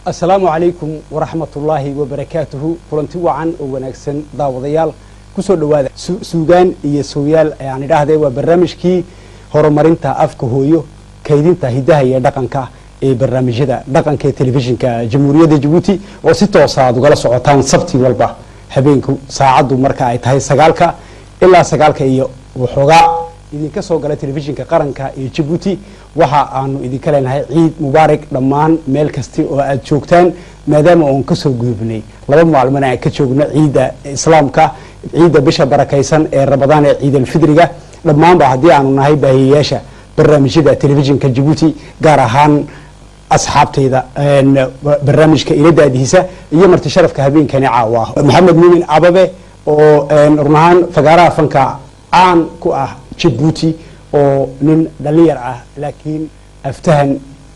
السلام عليكم ورحمة الله وبركاته كلنتي وعن ونكسن داوديال كسر دوادا سودان يسويال يعني ده هذا وبرنامج كي هرمرينتا أفكهويو كيدينتا هداها يدقنكا برنامج هذا دقنكا تلفزيون كجمهورية جيبوتي وستة صعد وقال صعوتان صبتي والبا هبينكو ساعد ومركا هاي سجالكا إلا سجالكا وحوجا إذا كسر قال تلفزيون كقرنكا جيبوتي waxa aanu idin ka leenahay ciid mubaarak dhammaan meel kasta oo aad joogtaan maadaama aan ka soo gudubnay laba maalmood aan ka joogno ciida islaamka ciida bisha barakaysan ee Ramadaan ee ciid al-Fidriga dhammaan ba hadii aanu nahay baahiyaasha barnaamijyada telefishinka Djibouti gaar ahaan asxaabtayda barnaamijka iladaadiisa iyo marti sharafka habeenkani caawa Maxamed Muumin Ababe oo runahan fagaaraha fanka aan ku ah Djibouti oo nin dhalinyar ah laakiin aftahan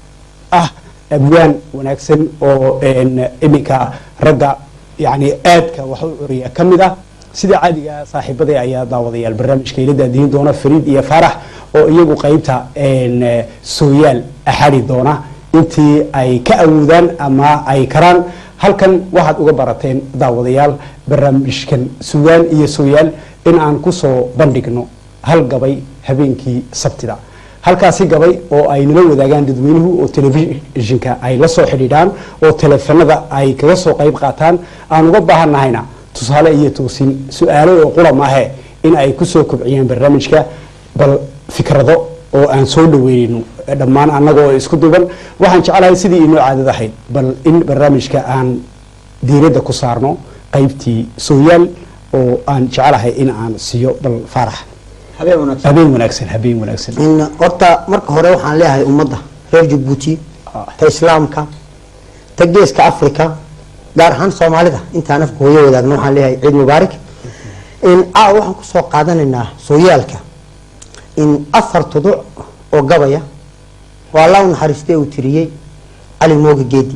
abwaan wanaagsan oo imika ragga yani aadka wax u curiya kamid ah sida caadiga saaxiibada ayaa daawadayaal barnaamijka ila daadiin doona Fariid iyo Farax oo iyagu qaybta sooyaal axari doona intii ay ka awoodaan ama ay karaan halkan waxaad uga barateen daawadayaal barnaamijkan suugaan iyo sooyaal in aan ku soo bandhigno hal gabay habeenkii sabtida halkaasi gabay oo ay nala wadaagaan dadweynuhu oo telefishinka ay la soo xidhiidhaan oo telefoonada ay kaga soo qayb qaataan aan uga baahanahayna tusaale iyo toosin su'aalo oo qulam ah in ay ku soo kobciyaan barnaamijka bal fikrado oo aan soo dhaweeyno dhammaan anagoo isku duuban waxaan jecelahay sidii inoo caadada ahayd bal in barnaamijka aan diiradda ku saarno qaybtii sooyaal oo aan jecelahay in aan siiyo bal Farax habeen wanaagsan in horta marka hore waxaan leeyahay ummadda reer Djibouti ta islaamka ta geeska Afrika gaar ahaan Soomaalida intaan afka hooyo wadaagno waxaan leeyahay ciid mubaarak in waxaan ku soo qaadanaynaa sooyaalka in afar tuduc oo gabaya waa la naxariistay uu tiriyay Ali Mooga Geedi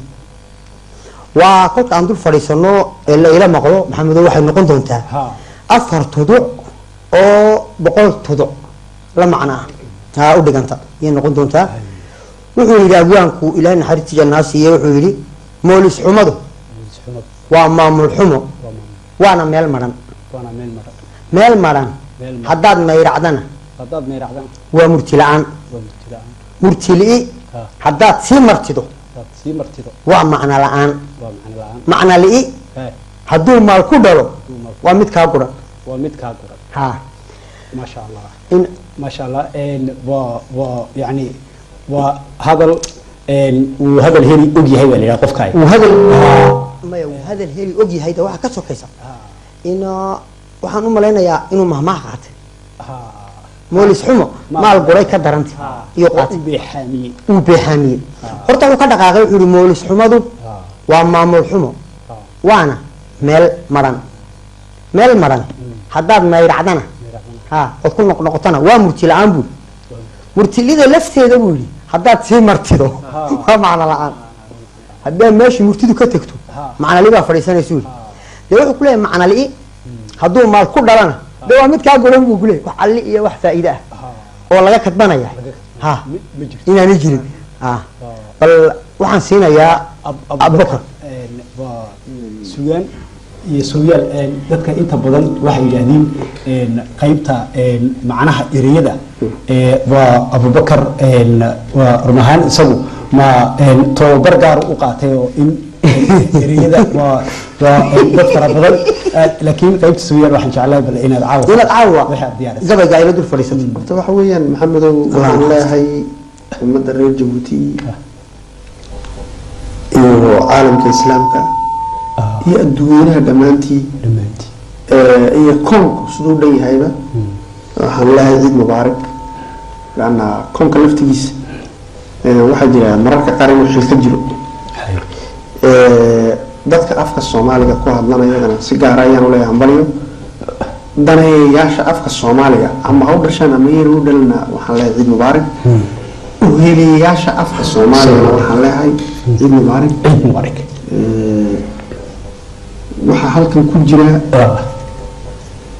waa kolka aan dul fadhiisano ila maqlo maxamed waxay noqon doontaa afar tuduc oo boqol tuduc la macna u dhiganta iyo noqon doonta wuxuu yiri abwaanku ilaahay naxariista jannaasiye wuxuu yiri moolis xumadu waa maamul xumo waana meel maran haddaad mayracdana waa murtilaan murtili haddaad sii martido waa macna la'aan macna li'i hadduu maal ku dhalo waa mid kaa guran ها ما شاء الله ما شاء الله يعني وهذا وهذا الهيري اوجي هي ولا قفكاي وهذا الهيري اوجي هيدا waxa ka sokaysa waxaan u maleynayaa inuu mahmaah qaatay moolis xumo maal guray ka darantay iyo qaatay beexamiin horta uu ka dhaqaaqay wuxuu moolis xumadu waa maamul xumo waana meel maran haddaad mayracdana oo ku noqotana waa murtilaan buu murtilida lafteeda buu yiri haddaad sii martido waa macna la'aan haddii meeshii murtidu ka tagto macna liba fariisanayso wuxuu ku leeyahay macna li hadduu maal ku dhalana waa mid ka goran buu ku leeyahay wax alli iyo wax faa'iido ah oo laga kadbanaya inaan jirin bal waxaan siinayaa Abubakar suugaan iyo sooyaal dadka inta badan waxay yiraahdeen qaybta macnaha ereyada waa Abubakar waa rumahan isagu ma tababar gaar u qaatay oo in ereyada waa dad fara badan laakiin qaybta sooyaal waxaan jeclahay bal inaad caawa waxa diyaar gabayga ay la dul fariisatay waxa weeyaan maxamed waxaan leeyahay ummadda reer Djibouti iyo caalamka islaamka iyo adduunyaha dhamaantii iyo koonku sidoo dhan yahayba waxaan leeyahay ciid mubaarak laana koonka laftigiisa waxa jira mararka qaar inuu xil ka jiro dadka afka Soomaaliga ku hadlanayana si gaar ah ayaan u leeyahay baliyo daneeyaasha afka Soomaaliga ama u dhashaan ama yiri u dhalna waxaan leeyahay ciid mubaarak uheliyaasha afka Soomaaliga waxaan leeyahay ciid mubaarak waxa halkan ku jira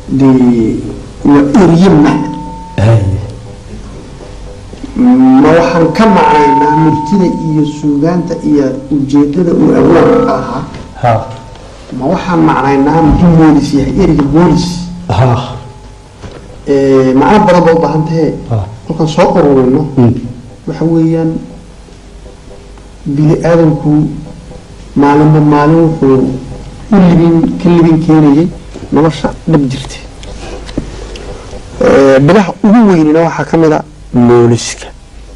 eriyana ma waxa waxaan ka macnaynaa murtida iyo suugaanta iyo ujeedada uu abwaanka ahaa ma waxaan macnaynaa muxuu moolis yahay ereyga moolis macno badan baa u baahan tahe kolkaan soo ururino waxa weeyaan bini aadamku maalinba maalin wuxuu ka libin keenayay nolosha dhab jirta bilaha ugu weynina waxaa ka mid a mooliska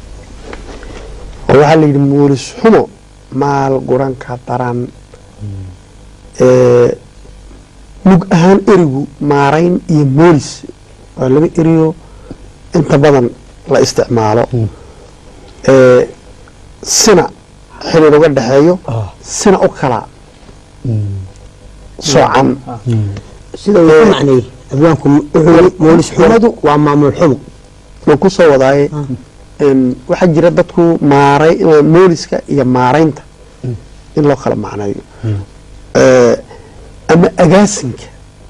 oo waxaa la yidhi moolis xumo maal guranka daran mug ahaan erigu maarayn iyo moolis waa laba eriyo inta badan la isticmaalo sina xiriir uga dhexeeyo sina u kala soocan sida uu ku macneeyey abwaanku wuxuu moolis xumadu waa maamul xumo waan ku soo wadaaye waxaa jira dadku mooliska iyo maaraynta in loo kala macneeyo ama agaasinka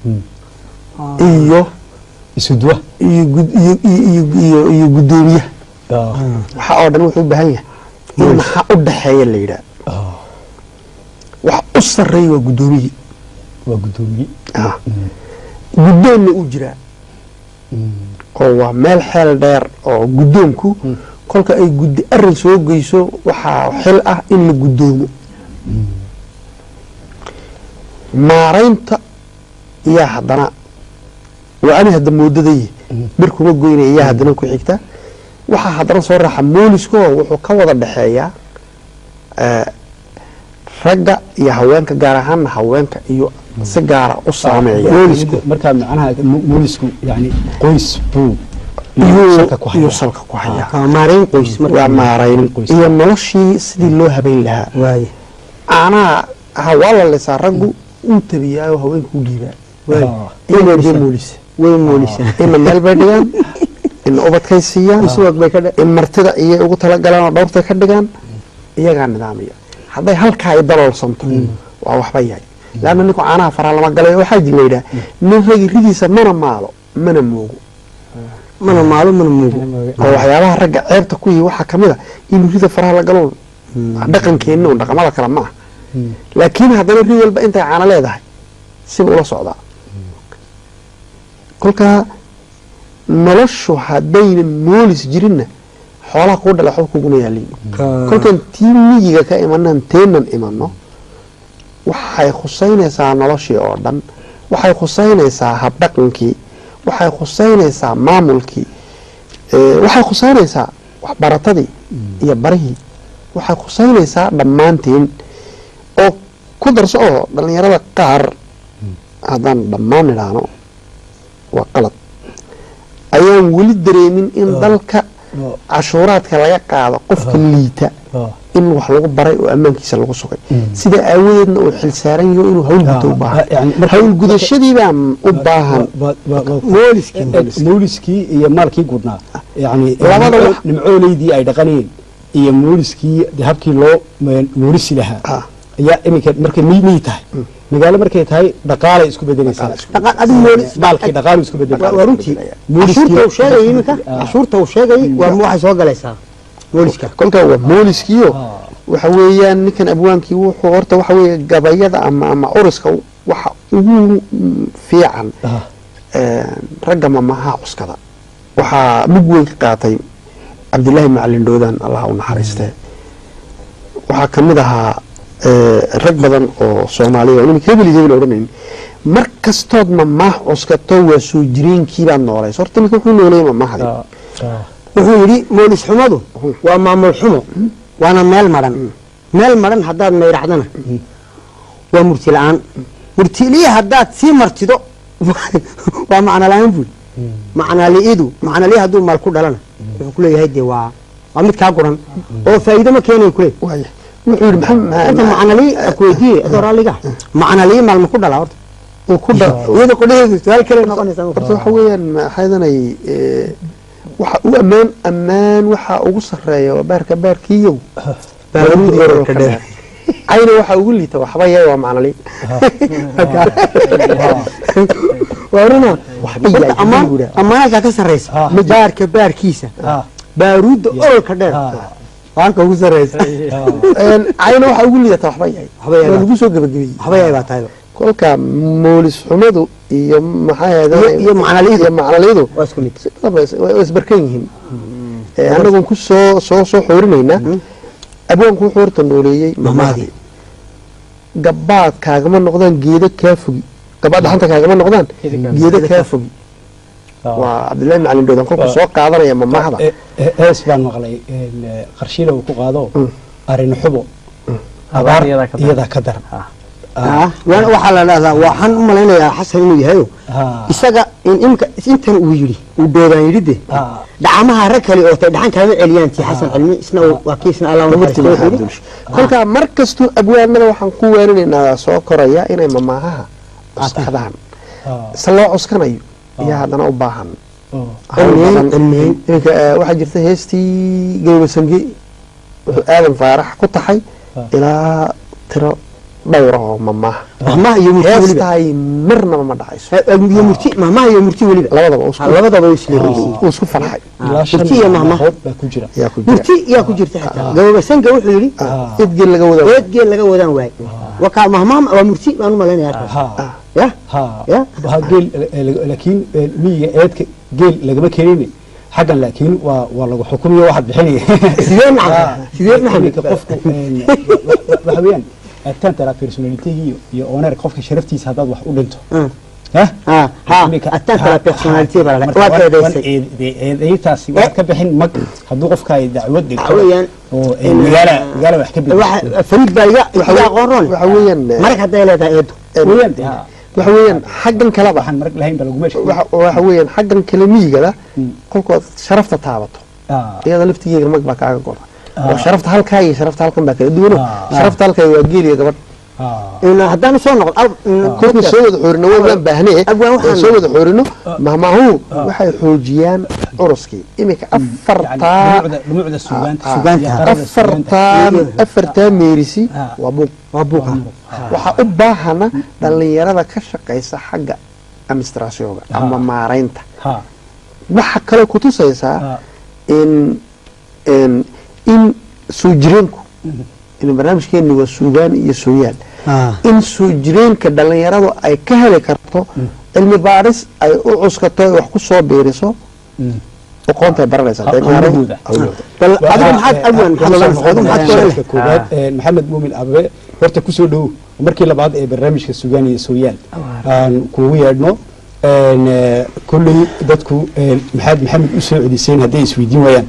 iyo isudwa iyo gudoomiyaha waxa oo dhan wuxuu u baahan yahay in maxaa u dhaxeeya la yidhaah waxa u sarreeya waa gudoomiyii guddoonna uu jiraa oo waa meel xeel dheer oo guddoonku kolka ay guddi arin soo geyso waxaa xil ah in la guddoomo maaraynta iyaa haddana waa ani hadda moodadaye bir kuma goynaya iyaa haddana ku xigta waxaa haddana soo raaxa mooliskoo wuxuu ka wada dhexeeyaa ragga iyo haweenka gaar ahaanna haweenka iyo si gaara u saameeya markaa macnaha moolisku yani qoys buu iyo salka ku haya maarayn qoys waa maarayn iyo noloshii sidii loo habeyn lahaa caanaha waa la lisaa raggu uu tabiyaayo haweenka u dhiibaa way moolisa ina meel bay dhigaan ina ubadkay siiyaan in martida iyay ugu talagalaan oo dhowrtay ka dhigaan iyagaa nidaamiya hadday halkaa ay daloolsanto waa waxba yahay laanna ninku caanaha faraa lama galay waxaa jir layidhaha nin ragi ridiisa mana maalo mana moogo oo waxyaabaha ragga ceebta ku yihi waxaa kamid a inuu rida faraha la galo dhaqankeenna un dhaqamada kale ma ah laakiin haddana rid walba intay caano leedahay siba ula socdaa kolkaa noloshu haddayna moolis jirinna xoolaha kuu dhala waxba kuguna yaalin kolkaan tii miyiga ka imanaan teenan imano waxay khusaynaysaa noloshii oo dhan waxay khusaynaysaa habdhaqankii waxay khusaynaysaa maamulkii waxay khusaynaysaa waxbaratadii iyo barihii waxay khusaynaysaa dhammaantiin oo ku darso oo dhallinyarada qaar haddaan dhammaan idhaahno waa qalad ayaan weli dareemin in dalka cashuuraadka laga qaado qofka liita in wax lagu baray oo ammaankiisa lagu sugay sida aawadeedna uu xilsaaran yaho inuu hawl guto u baahan hawl gudashadii baa u baahan mooliskii iyo maalkii gudnaa yani nimcooleydii ay dhaqanayeen iyo mooliskii habkii loo moolisi lahaa ayaa iminka markay miyi tahay magaalo markay tahay dhaqaalay isku bedelaysaa maalkii dhaqaalu isku bedelay waa runtii cashuurta uu sheegay iminka cashuurta uu sheegay waa waxay soo galaysaa mooliska kolkaa waa mooliskiyo waxa weeyaan ninkan abwaankii wuxuu horta waxa weeye gabayada ama uriska waxa ugu fiican ragga mamaha cuskada waxaa mug weyn ka qaatay cabdilaahi macalin dhoodaan allah u naxariistee waxaa kamid ahaa rag badan oo soomaaliya iminka hebel odhanayn mar kastood mamaah cuskato waa soo jireenkiibaad noolays horta ninka wuxuu nooleeyay mamahdi wuxuu yidhi moolis xumadu waa maamul xumo waana meel madhan haddaad mayracdana waa murti la-aan murtiliya haddaad sii martido waa macno la-aan buuli macnaliidu macnaliya hadduu maal ku dhalana wuxuu kuleeyahay dee waa mid kaa guran oo faa'iido ma keenayn kule wuxuu yidhi horta macnaliyi kuweydiiye adoo raalliga macnaliyi maalma ku dhala horta iyada qudhaheedu su-aal kale noqonaysa horta waxa weeyaan maxaydanay waxa u ammaan waxa ugu sareeya waa baarkiiyow cayna waxa ugu liita waxba yahay waa macnali waruna ammaanka ka sareysa baarkiisa baaruudda ololka dheer waanka ugu sareysa cayna waxa ugu liidata waxba yahay lagu soo gabagabeeyey waxba yahay baa tahay kolka moolis xumadu iyo maxaa yeelay iyo macnaliidu waa isku mid way isbarkan yihiin anagu ku soo xoorinayna abwaanku wuxuu horta nooleeyay mamaadii gabaad kaagama noqdaan geedo kaa fogi gabaad dhaxanta kaagama noqdaan geedo kaa fogi waa cabdullaahi macalin doodan kolku soo qaadanaya mamahda hees baan maqlay qarshiila uu ku qaado arin xubo abaar iyada ka daran waxaa la dhahdaa waxaan u malaynayaa xasan inuu yahayo isaga imka intan uu yidhi uu doodaan yidhide dhacamaha rag kale oo tay dhaxan kalama celiyaan tii xasan cilmi isna waa kiisna allah kolka mar kastuu abwaanada waxaan ku weerinaynaa soo koraya inay mamaahaha cuskadaan se loo cuskanayo ayaa haddana u baahan waxaa jirta heestii gaybasange wuxuu aadan faarax ku taxay ilaa tiro dhowr oo mamaaha iyo murti heestaay marnaba ma dhacayso iyo murti mamaaha iyo murti weliba labadaba isku farxay murti iyo mamaaha murti yaa ku jirta xitaa gaybasange wuxuu yidhi eedgeel laga wadaan waay wakaa mamaaha waa murti baan u malaynayaa geel laakiin miyiga eedka geel lagama keenin xaggan laakiin waa lagu xukumiyo waxaad bixinaya sidee maxamed qofku waxa weeyaan atantara personality iyo owner qofka sharaftiisa haddaad wax u dhinto atantara personality eedaytaasi waad ka bixin mag hadduu qofka ay dacwad dhigto oo magaala wax ka bixin fariid baa iga aqoon waxa weeyaan marag hadday leedahay eedo waxa weeyaan xaggan kaleba waxaan marag lahayn baa lagu meesha waxa weeyaan xaggan kale miyigada kolkood sharafta taabato iyada laftigeega mag baa kaaga go'an oo sharafta halkaa iyo sharafta halkan baa kala duwan sharafta halkaa waa geeliya gabadh haddaan soo noqon kolkii soo wada xoorino waan baahnee soo wada xoorino mahmaahu waxay xoojiyaan curuskii imika afartaa meerisi waa buuq waxaa u baahana dhallinyarada ka shaqaysa xagga administrationka ama maaraynta waxa kale kutusaysaa in soo jireenku in barnaamijkeeni waa suugaan iyo sooyaal in soo jireenka dhallinyaradu ay ka heli karto cilmi baaris ay u cuskato wax ku soo biiriso aqoonta baranaysaa maxamed muumin abe horta kusoo dhow markii labaad ee barnaamijka suugaan iyo sooyaal aan kuugu yeedhno kulley dadku maxaad maxamed u soo celiseen hadday isweydiin waayaan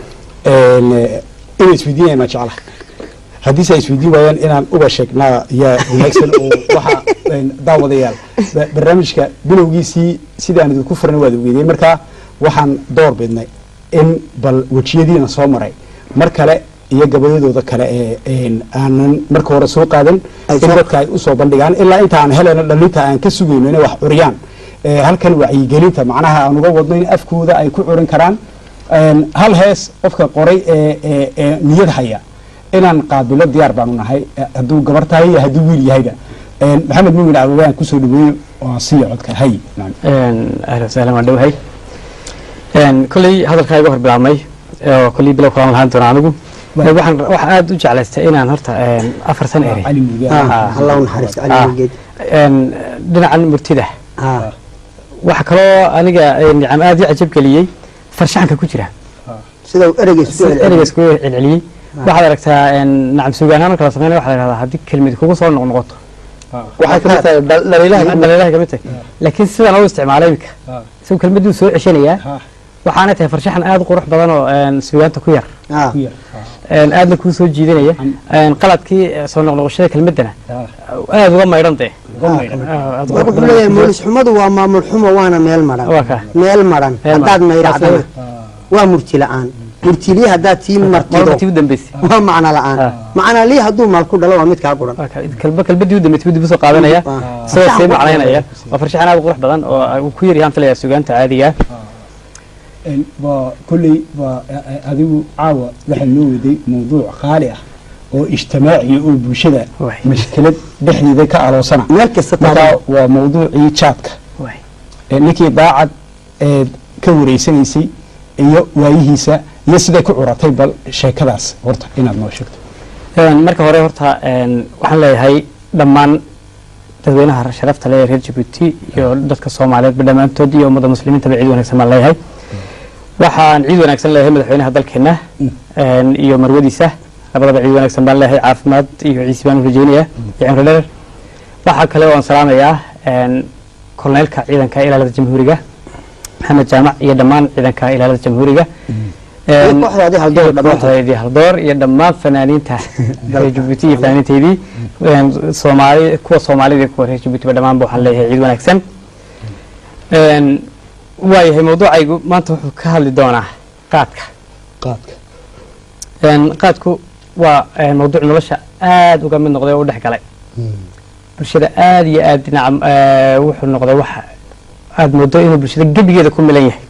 inay isweydiinayaan ma jeclaha haddiise ay isweydiin waayaan inaan uga sheegnaa yaa wanaagsan oo waxa daawadayaal barnaamijka bilowgiisii sidaan idinku furna waad ogeedeen markaa waxaan door bidnay in bal wejiyadiina soo maray mar kale iyo gabayadooda kale ee aanan marka hore soo qaadan in dadka ay usoo bandhigaan ilaa intaan helena dhalinta aan ka sugayno inay wax curiyaan halkan wacyigelinta macnaha aan uga wadno in afkooda ay ku curin karaan hal hees qofka qoray ee niyad haya inaan qaabilo diyaar baanu nahay hadduu gabar tahay iyo hadduu wiil yahayba maxamed muumin abawaan kusoo dhaweeyo waa siiya codka hay ahlan wasahlan waan dhowahay kolley hadalkaa iga hor bilaabmay oo kolley bilow kalaan lahaan doona anigu waxaan aada u jeclaystay inaan horta 4 sano ere allah naxariisto dhinacan murtida waxa kaloo aniga nicam aada i cajab geliyey farshaxanka ku jira sida ereygiis ku celceliyey waxaad aragtaa nacam suugaanaan marka la sameynaya waxaa la yidhahdaa haddii kelmad kugu soo noqnoqoto waxay kamid tahay dhaliilaha kamid tahay laakiin sidaan u isticmaalay iminka isagu kelmaduu soo ceshanayaa waxaana tahay farshaxan aada u qurux badan oo suugaanta ku yar aadna kuu soo jiidanaya qaladkii soo noqnoqoshada kelmadana aada uga maydhan dee wuxuu leeyahay moolis xumadu waa maamul xumo waana meel maran haddaad maydhacdana waa murti la-aan murtiliye haddaad tii martido waa macno la-aan macna lii hadduu maal ku dhalo waa mid kaa guran kalbadii u dambeysay dib usoo qaadanaya isagoo sii macnaynaya waa farshaxan aada u qurux badan oo ku yar yahaan filaya suugaanta caadiga كلي adigu caawa waxa loo waday mawduuc qaali ah oo ijtimaaci oo bulshada mashkilad dhexdeeda ka aroosana meel kasta waa mawduucii chatka ninkii daacad ka wareysanaysay iyo waayihiisa iyo siday ku curatay bal sheekadaas horta inaad noo sheegto marka hore horta waxaan leeyahay dhammaan dadweynaha sharafta leh reer Djibouti iyo dadka Soomaaliyeed dhammaantood iyo ummadda muslimiinta ciid wanaagsan ma leeyahay waxaan ciid wanaagsan leeyahay madaxweynaha dalkeena iyo marwadiisa labadaba ciid wanaagsan baan leeyahay caafimaad iyo ciisi baan rajeynayaa iyo cimri dheer waxa kale oo aan salaamayaa kolneelka ciidanka ilaalada jamhuuriga Maxamed Jaamac iyo dhammaan ciidanka ilaalada jamhuuriga kooxdaadii haldoor iyo dhammaan fanaaniinta reer Djibouti iyo fanaaniinteedii kuwa Soomaalida kuwa reer Djibouti dhammaan waxaan leeyahay ciid wanaagsan waayahay mawduucaygu maanta wuxuu ka hadli doonaa qaadku waa mawduuc nolosha aad uga mid noqday oo u dhex galay bulshada aad iyo aad dhinaca wuxuu noqday wax aad moodo inuu bulshada gebigeeda ku milan yahay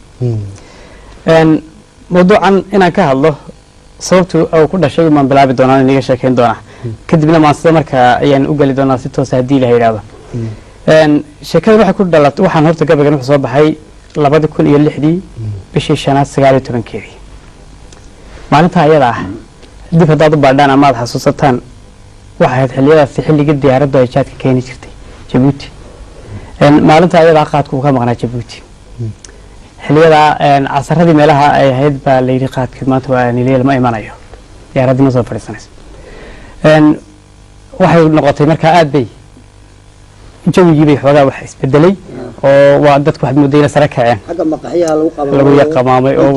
mawduucan inaan ka hadlo sababtu uu ku dhashay maan bilaabi doonaa in iga sheekayn doonaa kadibna maanta marka ayaan u gali doonaa si toos ah hadii la yiraahdo sheekada waxa ku dhalatay waxaan horta gabaygan wuxuu soo baxay 2006 bishii 9 maalinta ayada ah dib hadaad u baadhaan ama aad xasuusataan waxa ahayd xilliyadaasi xilliga diyaaraddu ay jaadka keeni jirtay Djibouti maalinta ayada qaadku ka maqnaa Djibouti xilliyada casarradii meelaha ay ahayd baa la yiri qaadkii maanta waa nileel ma imanayo diyaaraddu ma soo fadhiisanayso waxay noqotay marka aad bay jawigii bay xoogaa wax isbedelay oo waa dadku wax moodayna sare kaceen xagga maqaxiyaha lagu yaqaamay oo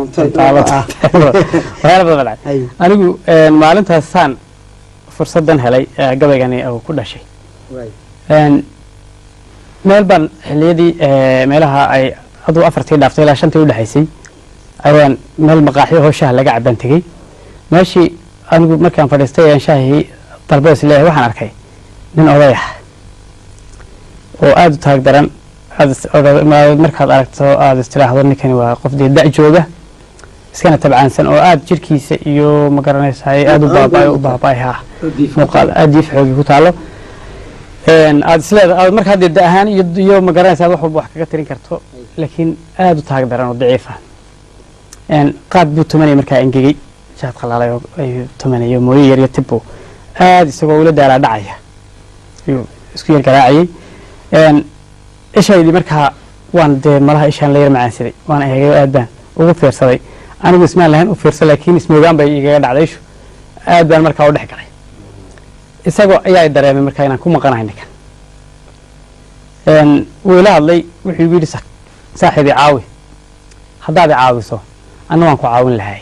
waxaa anigu maalintaasaan fursadan helay gabaygani oo ku dhashay meel baan xilliyadii meelaha ay aduu 4tii dhaaftay ilaa 5tii u dhaxaysay ayaan meel maqaaxiyo oo shaah laga caban tagay meeshii anigu markaan fadhiistay aan shaahii dalbays leeyahay waxaan arkay nin oday ah oo aad u taag daran markaad aragto aad istiraahdo ninkani waa qof da' jooga iskana tabcaansan oo aad jirkiisa iyo ma garanaysaa aad u baabay muuqaal aad diif xoogi ku taalo aad isleedahay marka hadda da' ahaan iyo ma garanaysaa wax walba wax kaga tirin karto laakiin aad u taag daran oo daciif ah qaad buu tumanay markaa engegay jaad qalaalay oo ay tumanayo mooyo yar iyo tibbo aad isagoo ula daalaa dhacaya iyo isku yar garaacay ishaydii markaa waan dee malaha ishaan la yar macaansaday waan eegay aad baan ugu fiirsaday anigu ismaan lahayn u fiirsa laakiin ismoogaan bay igaga dhacday ishu aad baan markaa u dhex galay isagoo ayaa i dareemay markaa inaan ku maqanahay ninkan wuu ila hadlay wuxuu igu yidhi saaxiibii caawi haddaad i caawiso anna waan ku caawin lahay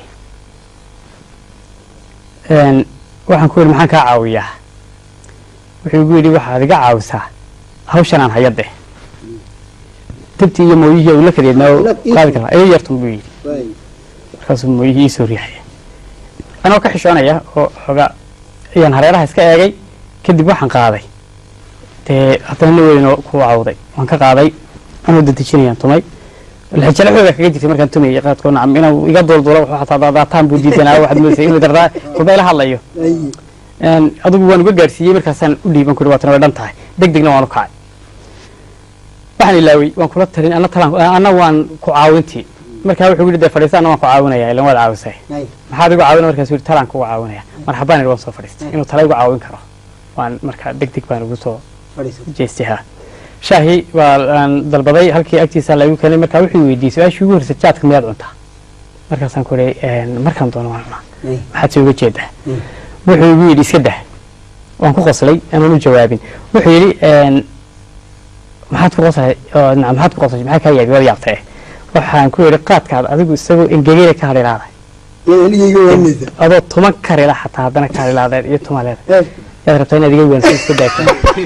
waxaan ku yidhi maxaan kaa caawiyaa wuxuu igu yidhi waxaad iga caawisaa hawshan aan hayade tibtii iyo mooyihii uu la kadeednaa qaadi karaa ayay yartun buu yidhi markaasuu mooyihii ii soo riixaya anoo ka xishoonaya oo xoogaa ayaan hareeraha iska eegay kadib waxaan qaaday dee haddana la weynoo ku cawday waan ka qaaday anoo dadejinayaan tumay lixjalaxooda kaga jirtay markaan tumayay qaadkoo nacam inuu iga duulduulo wuxuu xataa daadaataan buu diidanaa waxaad moodaysaa inuu dardaa kolba ila hadlayo adigu waan uga gaarsiiyey markaasaan u dhiiban kuri waatana way dhan tahay degdegna waan u kacay waxaan ilaaway waan kula talin anna waan ku caawintii markaa wuxuu yidhi dee fadhiista anna waan ku caawinayaa ilan waad caawisay maxaad igu caawina markaasuu yidhi talaan kugu caawinaya marxabaan idhi waan soo fadhiistay inuu tala igu caawin karo waan markaa degdeg baan ugu soo jeestay ha shaahii waan dalbaday halkii agtiisa la igu keenay markaa wuxuu weydiiyey su-aashii ugu horreysay jaadka miyaad cuntaa markaasaan ku idhi markaan doono waan cunaa maxaad se uga jeedaa wuxuu igu yidhi iska dah waan ku qoslay anaan u jawaabin wuxuu yidhi maxaad ku qosay maxaad ku qosay maxaa kaa yaabi waad yaabtay waxaan ku yidhi qaadkaad adigu isagoo engegeyna ka hadhilaaday adoo tuman karila xataa haddana ka hadhilaadeen iyo tumaleeda yaad rabtaa inaad iga weynsa iska daagto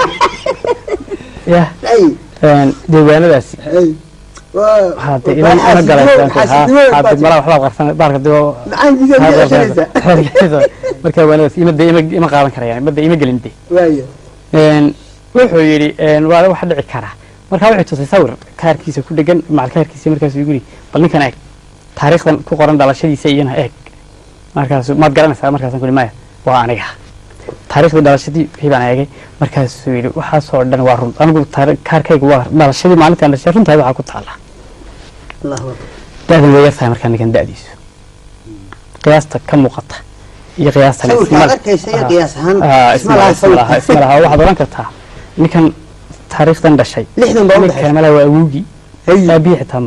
ya deegaanadaasi hade ilan ana galay hade malaa waxbaad qarsan baarka diboo markaa waanadaas ima qaadan karayaan imada ima gelin de wuxuu yidhi waa wax dhici karaa markaa wuxuu tusay sawir kaarkiisa ku dhegan macal kaarkiisa markaasuu igu yidhi bal ninkan eeg taariikhdan ku qoran dhalashadiisa iyana eeg markaasu maad garanaysaa markaasaan ku yidhi maya waa aniga taariikhdii dhalashadii wixii baan eegay markaasuu yidhi waxaasoo dhan waa run anigu kaarkaygu waa dhalashadii maalintaan dhashay runtahay waxaa ku taala da'dan way yartahay markaa ninkan da'diisu qiyaasta ka muuqata iyo qiyaastan isma laha waxaad oran kartaa ninkan taariikhdan dhashay ninkan mala waa awowgii aabihi xitaa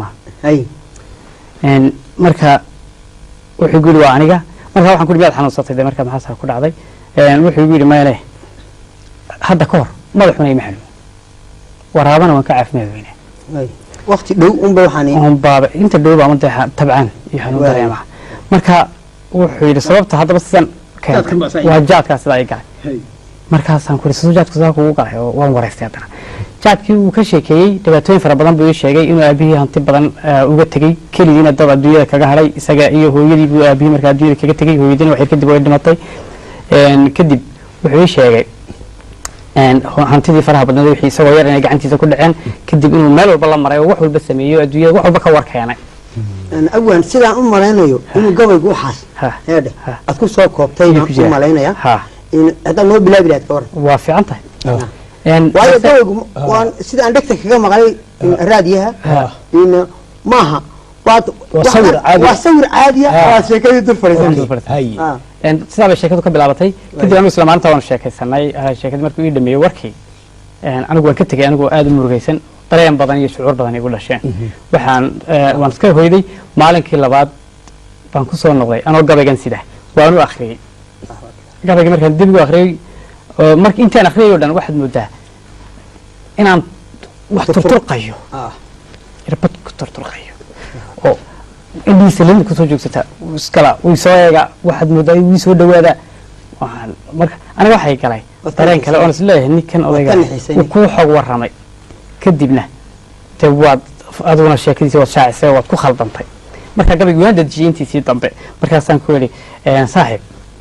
maaha marka wuxuu gu yidhi waa aniga marka waxaan ku yidhi miyaad xanuunsatay dee marka maxaasaa ku dhacday wuxuu gu yidhi mayne hadda ka hor madaxuna ima xanuun waraabana waan ka caafimaad weyne waqti dhow unba waxaan baaba inta dhow baa manta tabcaan iyo xanuun dareema marka wuxuu yidhi sababta haddaba sidan waa jaadkaa sidaa i galay markaasaan ku yidhi siduu jaadku sidaa kugu galay oo waan waraystay haddana jaadkii uu ka sheekeeyey dhibaatooyin fara badan buu ii sheegay inuu aabihii hanti badan uga tegey keligiina dad adduunyada kaga hadhay isaga iyo hooyadii buu aabihii markaa adduunyada kaga tegey hooyadiina waxyar kadib way dhimatay kadib wuxuu ii sheegay hantidii faraha badneed wixii isagoo yar inay gacantiisa ku dhaceen kadib inuu meel walba la maray oo wax walba sameeyo adduunyada wax walba ka war keenay awaan sidaan u malaynayo inuu gabaygu waxaas heedhe aad ku soo koobtay u malaynaya haddaad noo bilaabi lahayd ka waran waa fiican tahay waayo gabaygu waan sida aan dhegta kaga maqlay raadiyaha maaha waa sawir caadiya waa sheekadii dul fadhiisatay sidaa bay sheekadu ka bilaabatay kadib anigu isla maalinta waan sheekaysanay sheekadii markuu ii dhameeyey warkii anigu waan ka tegey anigoo aada u murugaysan dareen badan iyo shucuur badan igu dhasheen waan iska hoyday maalinkii labaad baan ku soo noqday anoo gabaygan sida waan u akhriyey gabayga markaan dib ugu akhriyey marka intaan akhriyay oo dhan waxaad moodaa inaan wax turturqayo irbad ku turturqayo oo indhiisa limid kusoo joogsata iskala way soo eega waxaad moodaa wii soo dhawaada marka aniga waxay galay dareen kale oon isleeyahay ninkan odayga uu kuu xog warramay kadibna dee waad aduguna sheekadiisa waad shaacisay waad ku khaldantay marka gabaygu waan dadijiyey intiisii dambe markaasaan ku yidhi saaxiib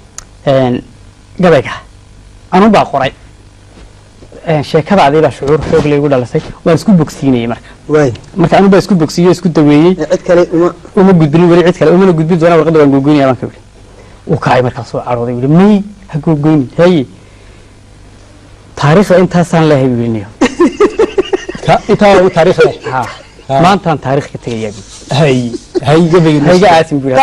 gabayga anubaa qoray sheekadaadii baa shucuur xoog laygu dhalisay waan isku bogsiinayey marka anubaa isku bogsiiyo isku daweeyey cid kale uma gudbinin weli cid kale umana gudbin doonaa warqadda waan googoynaya baan ka yidhi uu kacay markaasuu cadhooday yidhi may ha googoynin haye taariikhda intaasaan leehay buu yidhi intaa taariikh leh maantaan taariikh ka tegayaa hayga aasin buu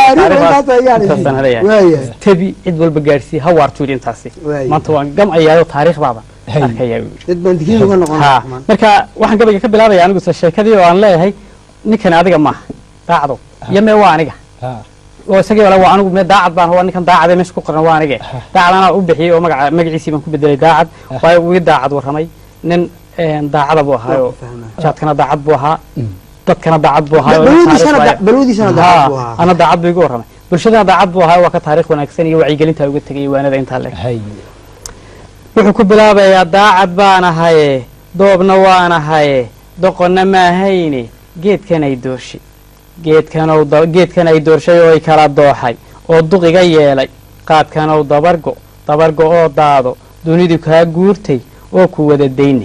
tabi cid walba gaadhsiiye ha waartu yidhi intaasi maanta waan gamcayaayo taariikhdaada arkayaa marka waxaan gabayga ka bilaabaya anigu sheekadii oo aan leeyahay ninkan adiga maaha daacdo iyo mee waa aniga oo isagii wala waa anigu mee daacad baan waa ninkan daacad meesha ku qoran waa aniga daacad anaa u bixiyey oo magaciisii baan ku bedelay daacad waayo wii daacad warramay nin daacada buu ahaayo jaadkana daacad buu ahaa dadkana daacad buu ahaayo ana daacad buu igu warramay bulshadana daacad buu ahaayo waa ka taariikh wanaagsan iyo wacyigelinta uga tegay waanada intaa leeg wuxuu ku bilaabayaa daacad baan ahaye doobna waan ahaye doqonna maahayne geedkan ay doorshay geedkan ay doorshay oo ay kala dooxay oo duqiga yeelay qaadkanow dabargo oo daado dunidu kaa guurtay oo ku wada daynay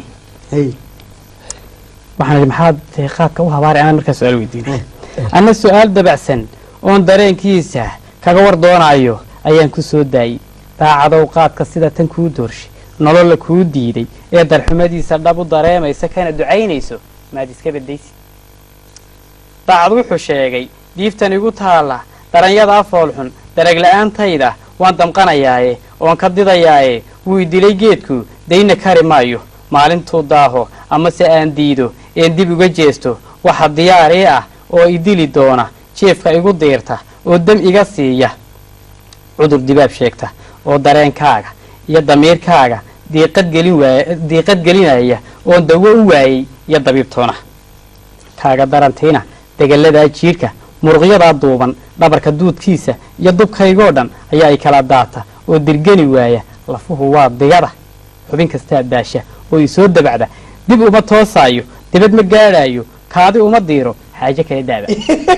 waxaan idhi maxaad qaadka u habaaray anaa markaa su-aal weydiinay anna su-aal dabacsan oon dareenkiisa kaga war doonaayo ayaan ku soo daayey daacadow qaadka sida tan kuu doorshay nololla kuu diiday ee darxumadiisa dhab u dareemaysa kana ducaynayso maad iska badaysid daacad wuxuu sheegay diiftan igu taalla daranyada afoolxun darag la-aantayda waan damqanayaaye oon ka didayaaye wuu dilay geedku dayna kari maayo maalintuu daaho amase aan diido een dib uga jeesto waxa diyaarii ah oo idili doona jeefka igu diirta oo dam iga siiya cudur dibaab sheegta oo dareenkaaga iyo damiirkaaga diiqad gelinaya oon dawo u waayey iyo dabiibtoona kaaga darantiina degalladaa jiirhka muruqyadaa duuban dhabarka duudkiisa iyo dubkaygoo dhan ayaa ay kala daata oo dirgani waaya lafuhu waa digada xubin kastaa daasha oo i soo dabacda dib uma toosaayo dibad ma gaadhaayo kaadi uma diiro xaaje kala daaba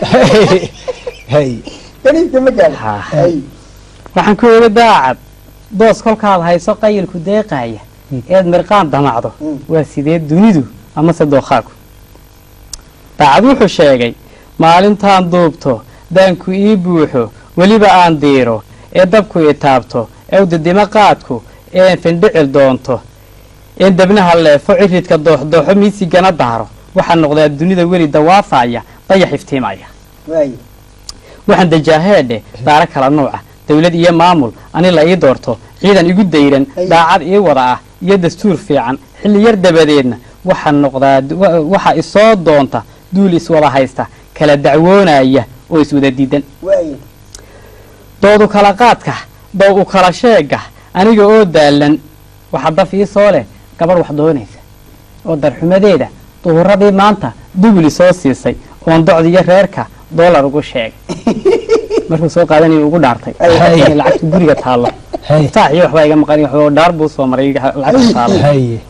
waxaan ku yidhi daacad doos kolkaad hayso qayilku deeqaaya eed mirqaan damacdo waa sidee dunidu amase dookhaaku daacad wuxuu sheegay maalintaan duubto daanku ii buuxo weliba aan diiro ee dabku i taabto ee udidimo qaadku een findhicil doonto een dabnaha leefo ciridka dooxdooxo miisigana daaro waxaa noqdaa dunida weli dawaafaya dayax iftiimaya waxaan dajaaheedhe daara kala nuuca dawlad iyo maamul ani la ii doorto ciidan igu dayran daacad ii wada ah iyo dastuur fiican xilli yar dabadeedna waxa isoo doonta duul iswada haysta kala dacwoonaya oo iswada diidan doodu kala qaadka dow u kala sheega aniga oo daalan waxa daf ii soo leh gabar wax doonaysa oo darxumadeeda duhuradii maanta dubli soo siisay oon docdiyo reerka doolar ugu sheegay markuu soo qaadanayay ugu dhaartay lacagta guriga taallo saaxiyo waxbaa iga maqan waxbaa dhaar buu soo maray lacagta taallo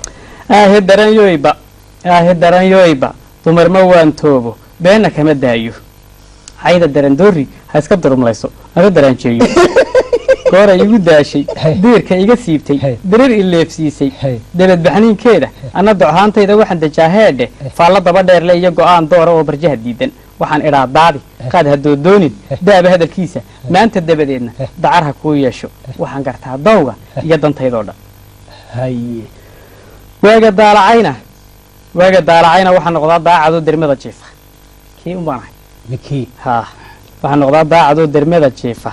aahe daranyoyba dumar ma waan toobo beena kama daayo cayda darandoori ha iska durumlayso naga daraanjeeyo goora igu daashay diirka iga siibtay dirir ileefsiisay dabadbaxniinkeeda anna docahaantayda waxaan dajaaheedhe faalla daba dheerle iyo go'aan doora oo barjaha diidan waxaan idhaa daadi qaad hadoodoonin daaba hadalkiisa maanta dabadeedna dacar ha kuu yeesho waxaan gartaa dawga iyo dantaydoo dhan waaga daalacayna waxaa noqdaa daacadoo dermada jiifa kii un baan ahay waxaa noqdaa daacadoo dermada jiifa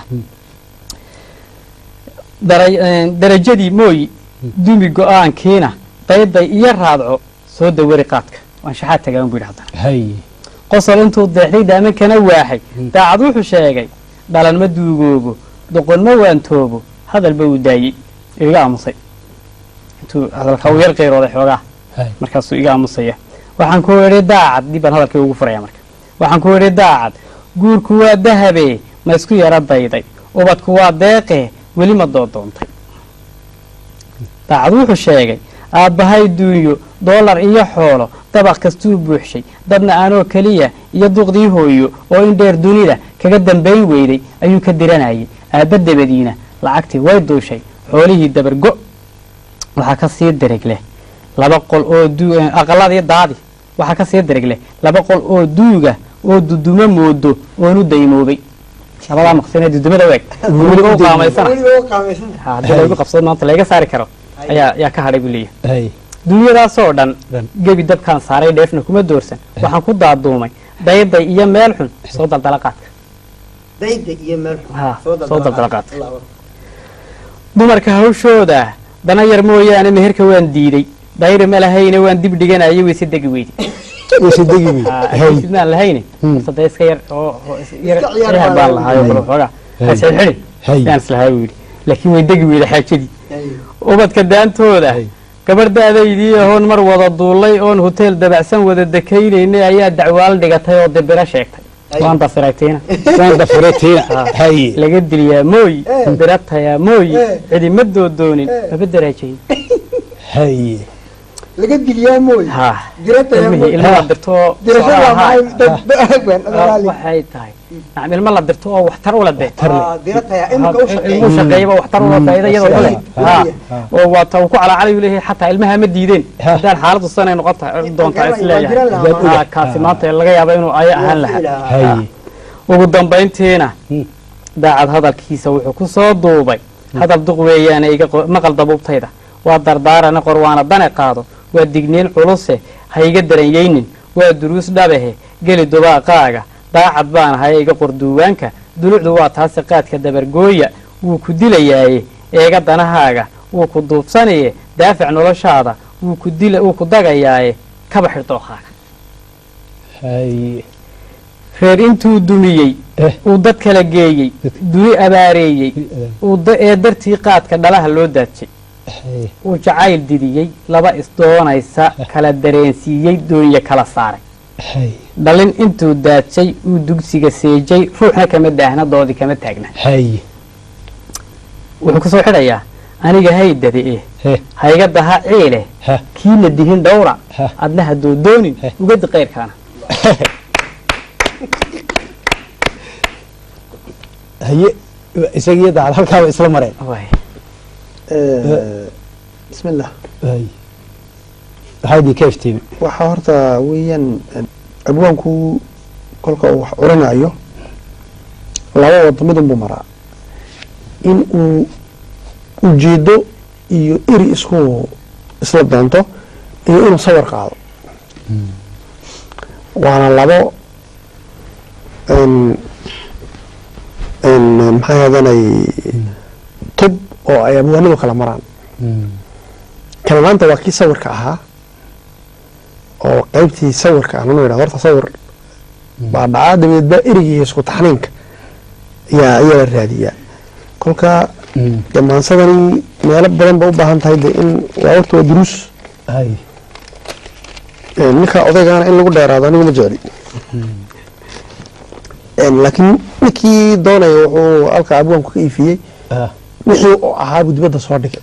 darajadii mooyi dumi go-aankiina dayday iyo raadco soo dawari qaadka waan shaxaad tagaan buu yidhi haddana qosol intuu deexday daamankana waaxay daacad wuxuu sheegay dhalan ma duugoobo doqon ma waantoobo hadalba uu daayey iga aamusay intuu hadalka u yar qayrooday xoogaa markaasuu iga aamusaya waxaan ku idhi daacad dib baan hadalkii ugu furaya marka waxaan ku idhi daacad guurku waa dahabee ma isku yaro dayday ubadku waa deeqee weli ma doodoontay daacad wuxuu sheegay aabbahay duunyo doolar iyo xoolo dabaq kastuu buuxshay dadna aanoo keliya iyo duqdii hooyo oo in dheer dunida kaga dambayn weyday ayuu ka diranayay aabba dabadiina lacagtii way duushay xoolihii dabargo waxaa ka sii dirig leh laba qol oo aqaladii daadi waxaa ka sii dirig leh laba qol oo duuga oo dudumo moodo oonu daymoobay labadaa maqsane dudumada weeg weliba u qaamaysana haddii laygu qabsado maanta layga saari karo ayaa ka hadhay buu leeyahay dunyadaasoo dhan gebi dabkaan saaray dheefna kuma doorsan waxaan ku daaduumay dayday iyo meel xun soo daldala qaadka soo daldala qaadka dumarka hawshooda dana yar mooyaane meherka waan diiday dayri ma lahayne waan dib dhiganayay wayse degi weydi sidnaan lahayne horta iska yar yar baan lahaayo kale xoogaa xidhin yaan islahaa buu yidhi laakiin way degi weyda xaajadii ubadka daantooda gabar da'daydii ahoon mar wada duullay oon hoteel dabacsan wada dekaynaynay ayaa dacwaal dhigatay oo dibiro sheegtay waan dafiraytiina laga diliyaa mooyi diratayaa mooyi cidi ma doodoonin maba daraajayn laga diliyaa mooy ilma la dirto waxay tahay nacam ilma la dirto oo waxtar ula de ilmu shaqeeyaba waxtar ula faa'iido iyadoo ule oo waa taa ku calacalayu leeyahay xataa ilmaha ma diideen haddaan xaaladdu sanay noqota doontaa is leeyahay kaasi maanta laga yaaba inuu aya ahaan lahaa ugu dambayntiina daacad hadalkiisa wuxuu ku soo duubay hadal duq weeyaane iga maqal dabuubtayda waa dardaarana qor waana dane qaado waa digniin culuse ha iga daranyeynin waa duruus dhabahe geli dubaaqaaga daacad baan ahay iga qorduuwaanka dulucdu waa taasi qaadka dabargooya wuu ku dilayaaye eega danahaaga wuu ku duubsanaye daafic noloshaada wuu ku dagayaaye kaba xirdookaaga reer intuu dumiyey uu dad kala geeyey duni abaareeyey ee dartii qaadka dhalaha loo daajay uu jacayl didiyey laba isdoonaysa kala dareensiiyey doonya kala saaray dhalin intuu daajay uu dugsiga seejay ruuxna kama daahna doodii kama taagna wuxuu ku soo xidhayaa aniga haydade hayga daha ciile kiina dihin dhowra adna ha doodoonin ugadi qayrkaana haye isagiyo daacad halkaaba isla mareen بسم الله هذه كيف تيم waxaa horta weeyaan abwaanku kolka uu wax oranayo laba wadamadan buu maraa in uu ujeedo iyo eri isla doonto iyo inuu sawir qaado waana labo maxay hadanay tub oo ay abwaanidu kala maraan kan maanta waa kii sawirka ahaa oo qaybtii sawirka aan u horta sawir baa dhacaa dabeed baa erigii isku taxniinka ayaa la raadiyaa kolka dhammaansadani meelo badan ba u baahan tahay de in waa horta waa duruus ninka odaygaana in lagu dheeraado anigu ma jecli laakiin ninkii doonaya wuxuu halka abwaanku ka iifiyey wixii u ahaa buu dibadda soo dhigay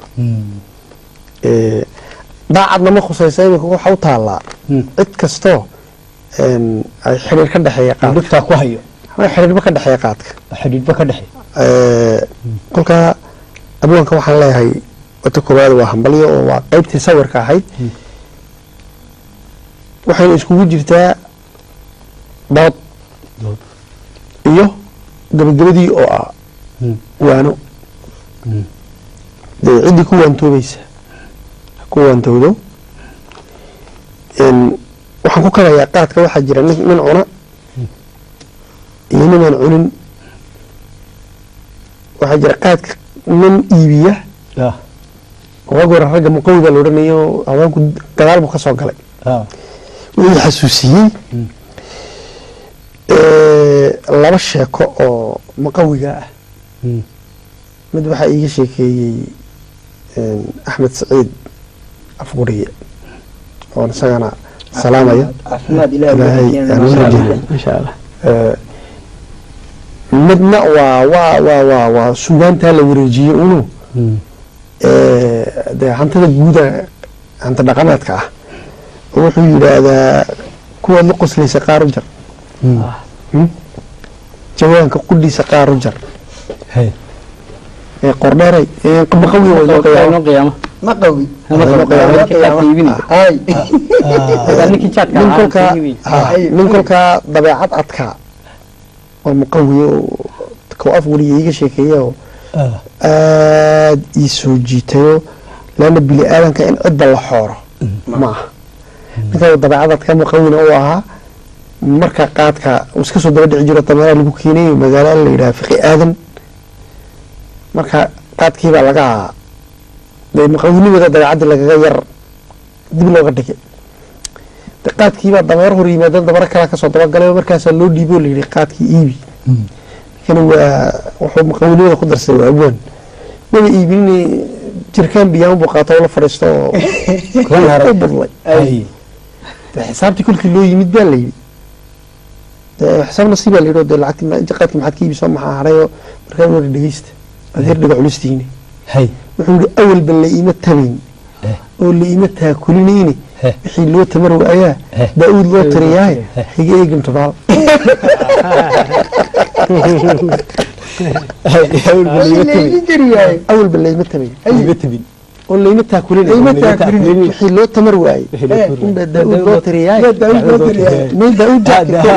daacadna ma khusaysa iminka waxa u taallaa cid kastoo ay xidhiir ka dhexeeya qaadka ku hayo xidhiirba ka dhexeeya qaadka xidhiidhba ka dhexeeya kolka abwaanka waxaan leeyahay wata koowaad waa hambalyo oo waa qaybtii sawirka ahayd waxayna iskugu jirtaa dood iyo gabagabadii oo ah waano dee ciddii ku waantoobaysa ku waantowdo waxaan ku kabayaa qaadka waxaa jira nin cuna iyo ninaan cunin waxaa jira qaadka nin iibiya waag hore ragga muqawida la odhanayo haweenku gadaal buu ka soo galay wuxuu xasuusiyey laba sheeko oo muqawiga ah mid waxaa iiga sheekeeyey axmed saciid afguriye oon isagana salaamaya midna waa sugaantaa la wareejiyey unu dee hantida guuda hanti dhaqameedka ah wuxuu yidhaahdaa kuwaad la qoslaysa qaar u jar jawaanka qudhiisa qaar u jar qordheeray maqawi nin kolkaa dabeecad adkaa oo muqawi ko afguriya iiga sheekeeya oo aad ii soo jiitayo laana bini aadanka in cidda la xooro ma aha ninkaa dabeecad adkaa muqawina u ahaa marka qaadka iska soo daba dhici jiro dameeraha lagu keenay magaala la yidhaha fiqi aadan marka qaadkiibaa laga dee muqawinimada dabeecadda lagaga yar dib looga dhigay de qaadkiibaa dameero hor yimaadeen dabaro kalaa kasoo dabagalay markaasaa loo dhiiboo la yidhi qaadkii iibi kana waa wuxuu muqawinimada ku darsaday waa abwaan maba iibinin jirkaan biyaan buu qaato oo la fadhiisto oo u budlay xisaabtii kolkii loo yimid baa la yidhi xisaab nasiibaa la yidhi dee lacagtii qaadkii maxaad ka iibisoo maxaa hadhayoo markaa wari dhegeysta adeer dhiga culustiina wuxuu yihi awalba la iima tabayn oo la iima taakulinayne wixii loo tamar waayaa daa-uud loo tariyaaye higa eegin tubaal awalba la iima tabayn oo layma taakulin wixii loo tamar waayey inba daa-uud loo tariyaaye may daa-uud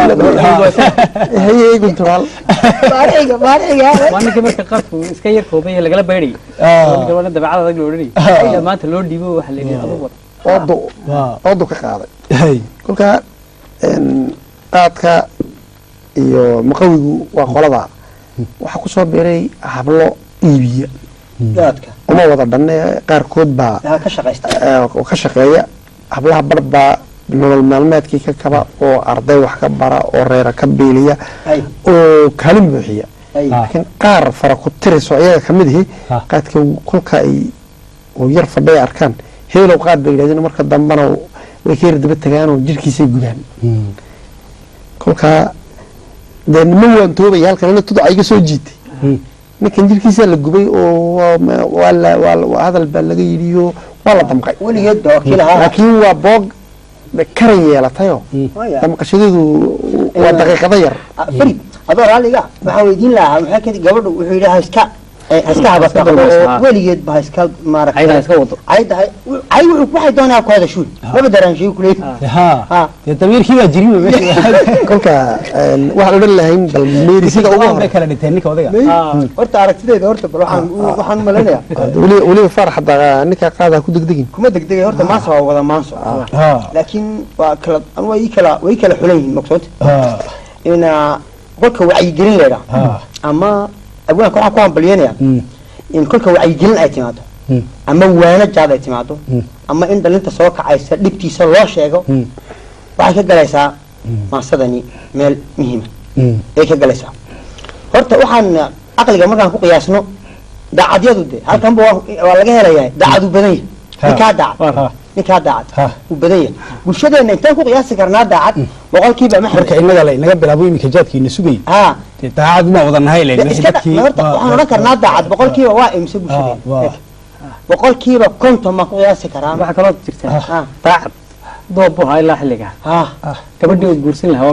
haye eegin tubaal waa ninkii marka qaadku iska yar koobay lagala baydhay gabadha dabeecada adag loo odhanayay maanta loo dhiibo waxa la yidhi adugu oodu ka qaaday kolkaa qaadka iyo muqawigu waa qolada waxaa kusoo biiray hablo iibiya uma wada dhanne qaarkood baa ka shaqeeya hablaha bar baa nolol maalmeedkii ka kaba oo arday wax ka bara oo reera ka biiliya oo kaalin buuxiya laakiin qaar fara ku tiris oo iyaga kamid ihi qaadka kolka ay yar fadhay arkaan heelow qaad bay yidhahdeen marka dambana way ka yar daba tagaan oo jirkiisay gudaan kolkaa dee nima waantoobaya halkan ina tuduca iga soo jiitay ninkan jirkiisa la gubay oo hadal baa laga yidhiyo waa la damqay laakiin waa boog karan yeelatayoo damqashadeedu waa daqiiqada yar farid adoo raaliga waxaan weydiin lahaa maxaa gabadhu wuxuu yidhi haska habata weligeed ba haska maaragtay ay waxay doonaa ku hadashuun laba daraanshiyo ku leeyahay dee damiirkii baa jirin kolka waxaan odhan lahayn bal meeri sida ugu bay kala dhinteen ninka odayga horta aragtideeda horta bal waxaan malaynayaa weliba farax hadda ninka qaadaa ku degdegin kuma degdegay horta maanso waa wada maanso laakiin waa kala way kala xulan yihiin maqsoonta ina qolka wacyigelin leedaha ama abwaanka waxaan ku hambalyeynaya in kolka wacyigelin ay timaado ama waana jaad ay timaado ama in dhalinta soo kacaysa dhibtiisa loo sheego waxay ka galaysaa maasadani meel muhiima ay ka galaysaa horta waxaan aqliga markaan ku qiyaasno daacadyadu de halkanba waa laga helayaa daacad u badan yahay ninkaa daacad u badan yahay bulshadeena intaan ku qiyaasi karnaa daacad boqolkiiba marka inaga bilaabo iminka jaadkiina sugay daacad ma wadanahay waxaan odhan karnaa daacad boqolkiiba waa imse bulshadeena boqolkiiba 50 ma ku qiyaasi karaan waxa kaloo jirta daacad doobo ha ilaa xilliga gabadhii oo guursan lahaa waa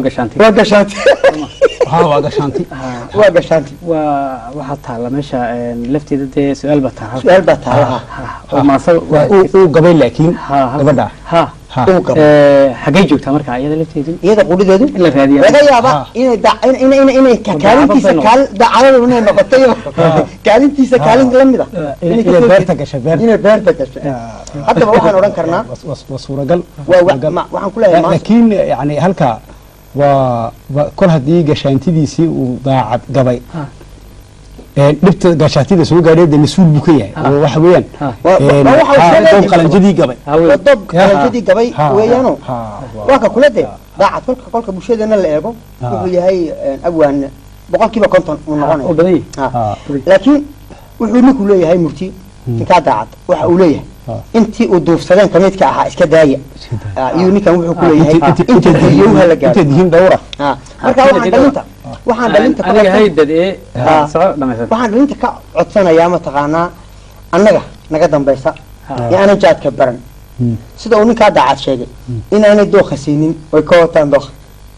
gashaanti waxa taala meesha lafteeda de su'aal ba taala oo maasal uu gabay laakiin gabadha xagay joogtaa marka iyada lafteedu iyada qulideedu in la raadiyo laga yaaba inay kaalintiisa daacadadu inay noqotay kaalintiisa kaalin la mid ah inay beerta gashay haddaba waxaan odhan karnaa waa suuragal waxaan ku leeyahay laakiin yani halka waa kol haddii gashaantidiisii uu daacad gabay dhibta gashaantida soo gaadhay de mas-uul buu ka yahay oo waxa weeyaan doob qalanjadii gabay doob qalanjadii gabay weeyaano waa ka kula de daacad kolka bulshadeena la eego wuxuu yahay abwaan boqolkiiba 50 uu noqonayo laakiin wuxuu ninku leeyahay murti ninkaa daacad waxa uu leeyahay intii uu duufsadeen kamidka ahaa iska daaya iyo ninkan wuxuu ku leeyahay inta diiyowha la gaaro inta diin dhawra marka waxaan dhalinta aniga haydad waxaan dhalinta ka codsanayaa mataqaanaa annaga naga dambaysa aanan jaadka baran sida uu ninkaa daacad sheegay inaanay dooqa siinin way ka wataan dooqa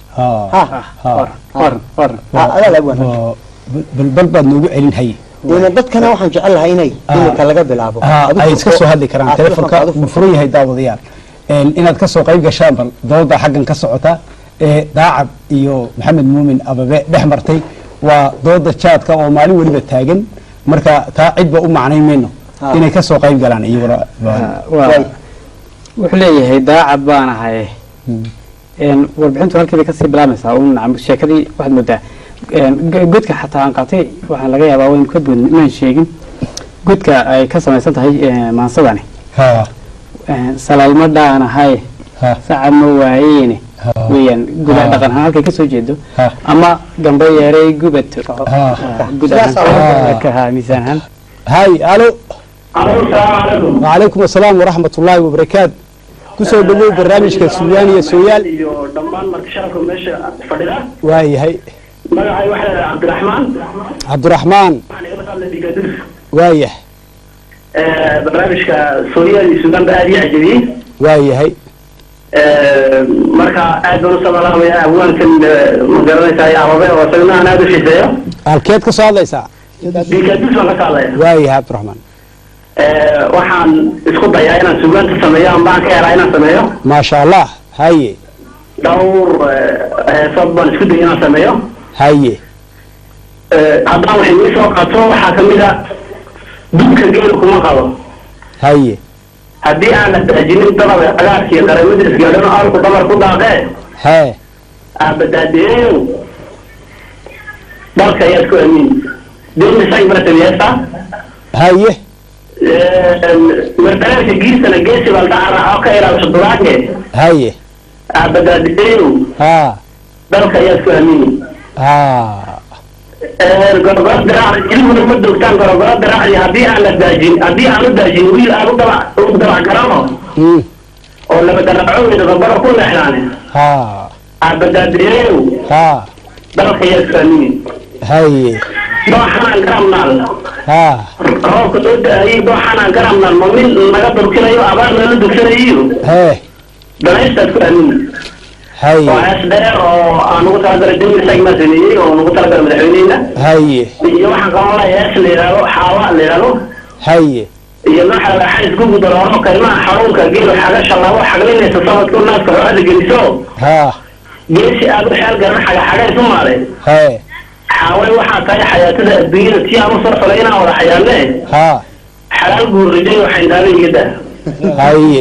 bal baad noogu celin haye dadkana waxaan jecel lahaa inay iminka laga bilaabo ay iska soo hadli karaan telefonka uu furan yahay daawadayaal inaad ka soo qayb gashaan bal dooda xaggan ka socota daacad iyo maxamed muumin ababe dhex martay waa dooda jaadka oo maalin weliba taagan marka taa cidba u macnay mayno inay ka soo qayb galaan iyaguna wuxuu leeyahay daacad baan ahay warbixintu halkeeda kasii bilaamaysaa sheekadii waxaad moodaa godka xataa aan qaatay waxaa laga yaabaa waynu ka boodin inaan sheegin godka ay ka samaysan tahay maansadani salaalma dhaanahay sacad ma waayeyne weeyaan guda dhaqan ahaan halkay kasoo jeedo ama gambe yeeray gubato miisaan ahaan hay alo وعليكم السلام ورحمة الله وبركاته كسر دمو برنامج كسويان يا سويال دمان مركشانكم ماشي فضيلة واي هي مقعي واحد عبد الرحمن واي برنامج كسويال السودان بأدي عجبي واي هي marka aad baan u salaamay awaalkan magaranaysaa ababe oo sagna aan aad u xiiseeyo halkeed ka soo hadlaysaa bigadis waan ka hadlaya waay Cabdi Raxmaan waxaan isku dayaa inaan suugaanta sameeyo ama aan ka helaa inaan sameeyo ma sha Allah haye dhowr sabban isku dayaa inaan sameeyo haye haddaan waxay soo qaato waxaa kamid ah dubka geelu kuma qabo haye haddii aan la taajinin dalab agaarkii qaramada isgaadhano alku damar ku daaqee hee abadaadeeyo dalka ayaa isku amiin dowladda say martabiyeesta haye martaleelka giisana geesi bal dhacana oo ka ilaaliso duraanke haye abadaadeeyo dalka ayaa isku amiin gorogoro diraac ilmuna ma doogtaan gorogoro diraac haddii aan la daajin haddii aan u daajin wiil aan u dabac garano oo laba daracooyda dabaro ku leexdaane abadaadeeyo dalka ayaa isku amiin haye dooxanaan garamnaal roobka soo da-ayay dooxanaan garamnaal ma min naga durkinayo abaar nala dugsanayo danaystaad ku amiin haye waa SDR oo aan ugu talagalay dawlad sagma sameeyay oo ugu talagalay madaxweynaha haye iyo waxaan ka walaalahay leeyahay xawa leeyahay haye iyo waxa la xays ku gudaro kaymaha xarunka geelo xaga shalaabo xaglinaysa sababta naaska oo aad geliso geesi aad u xeel garan xaga Soomaaliya xaway waxa tahay xayaatada adduunyada tii aan soo falayna wada xayaanay xalaal guuriday waxay dhaarayda haye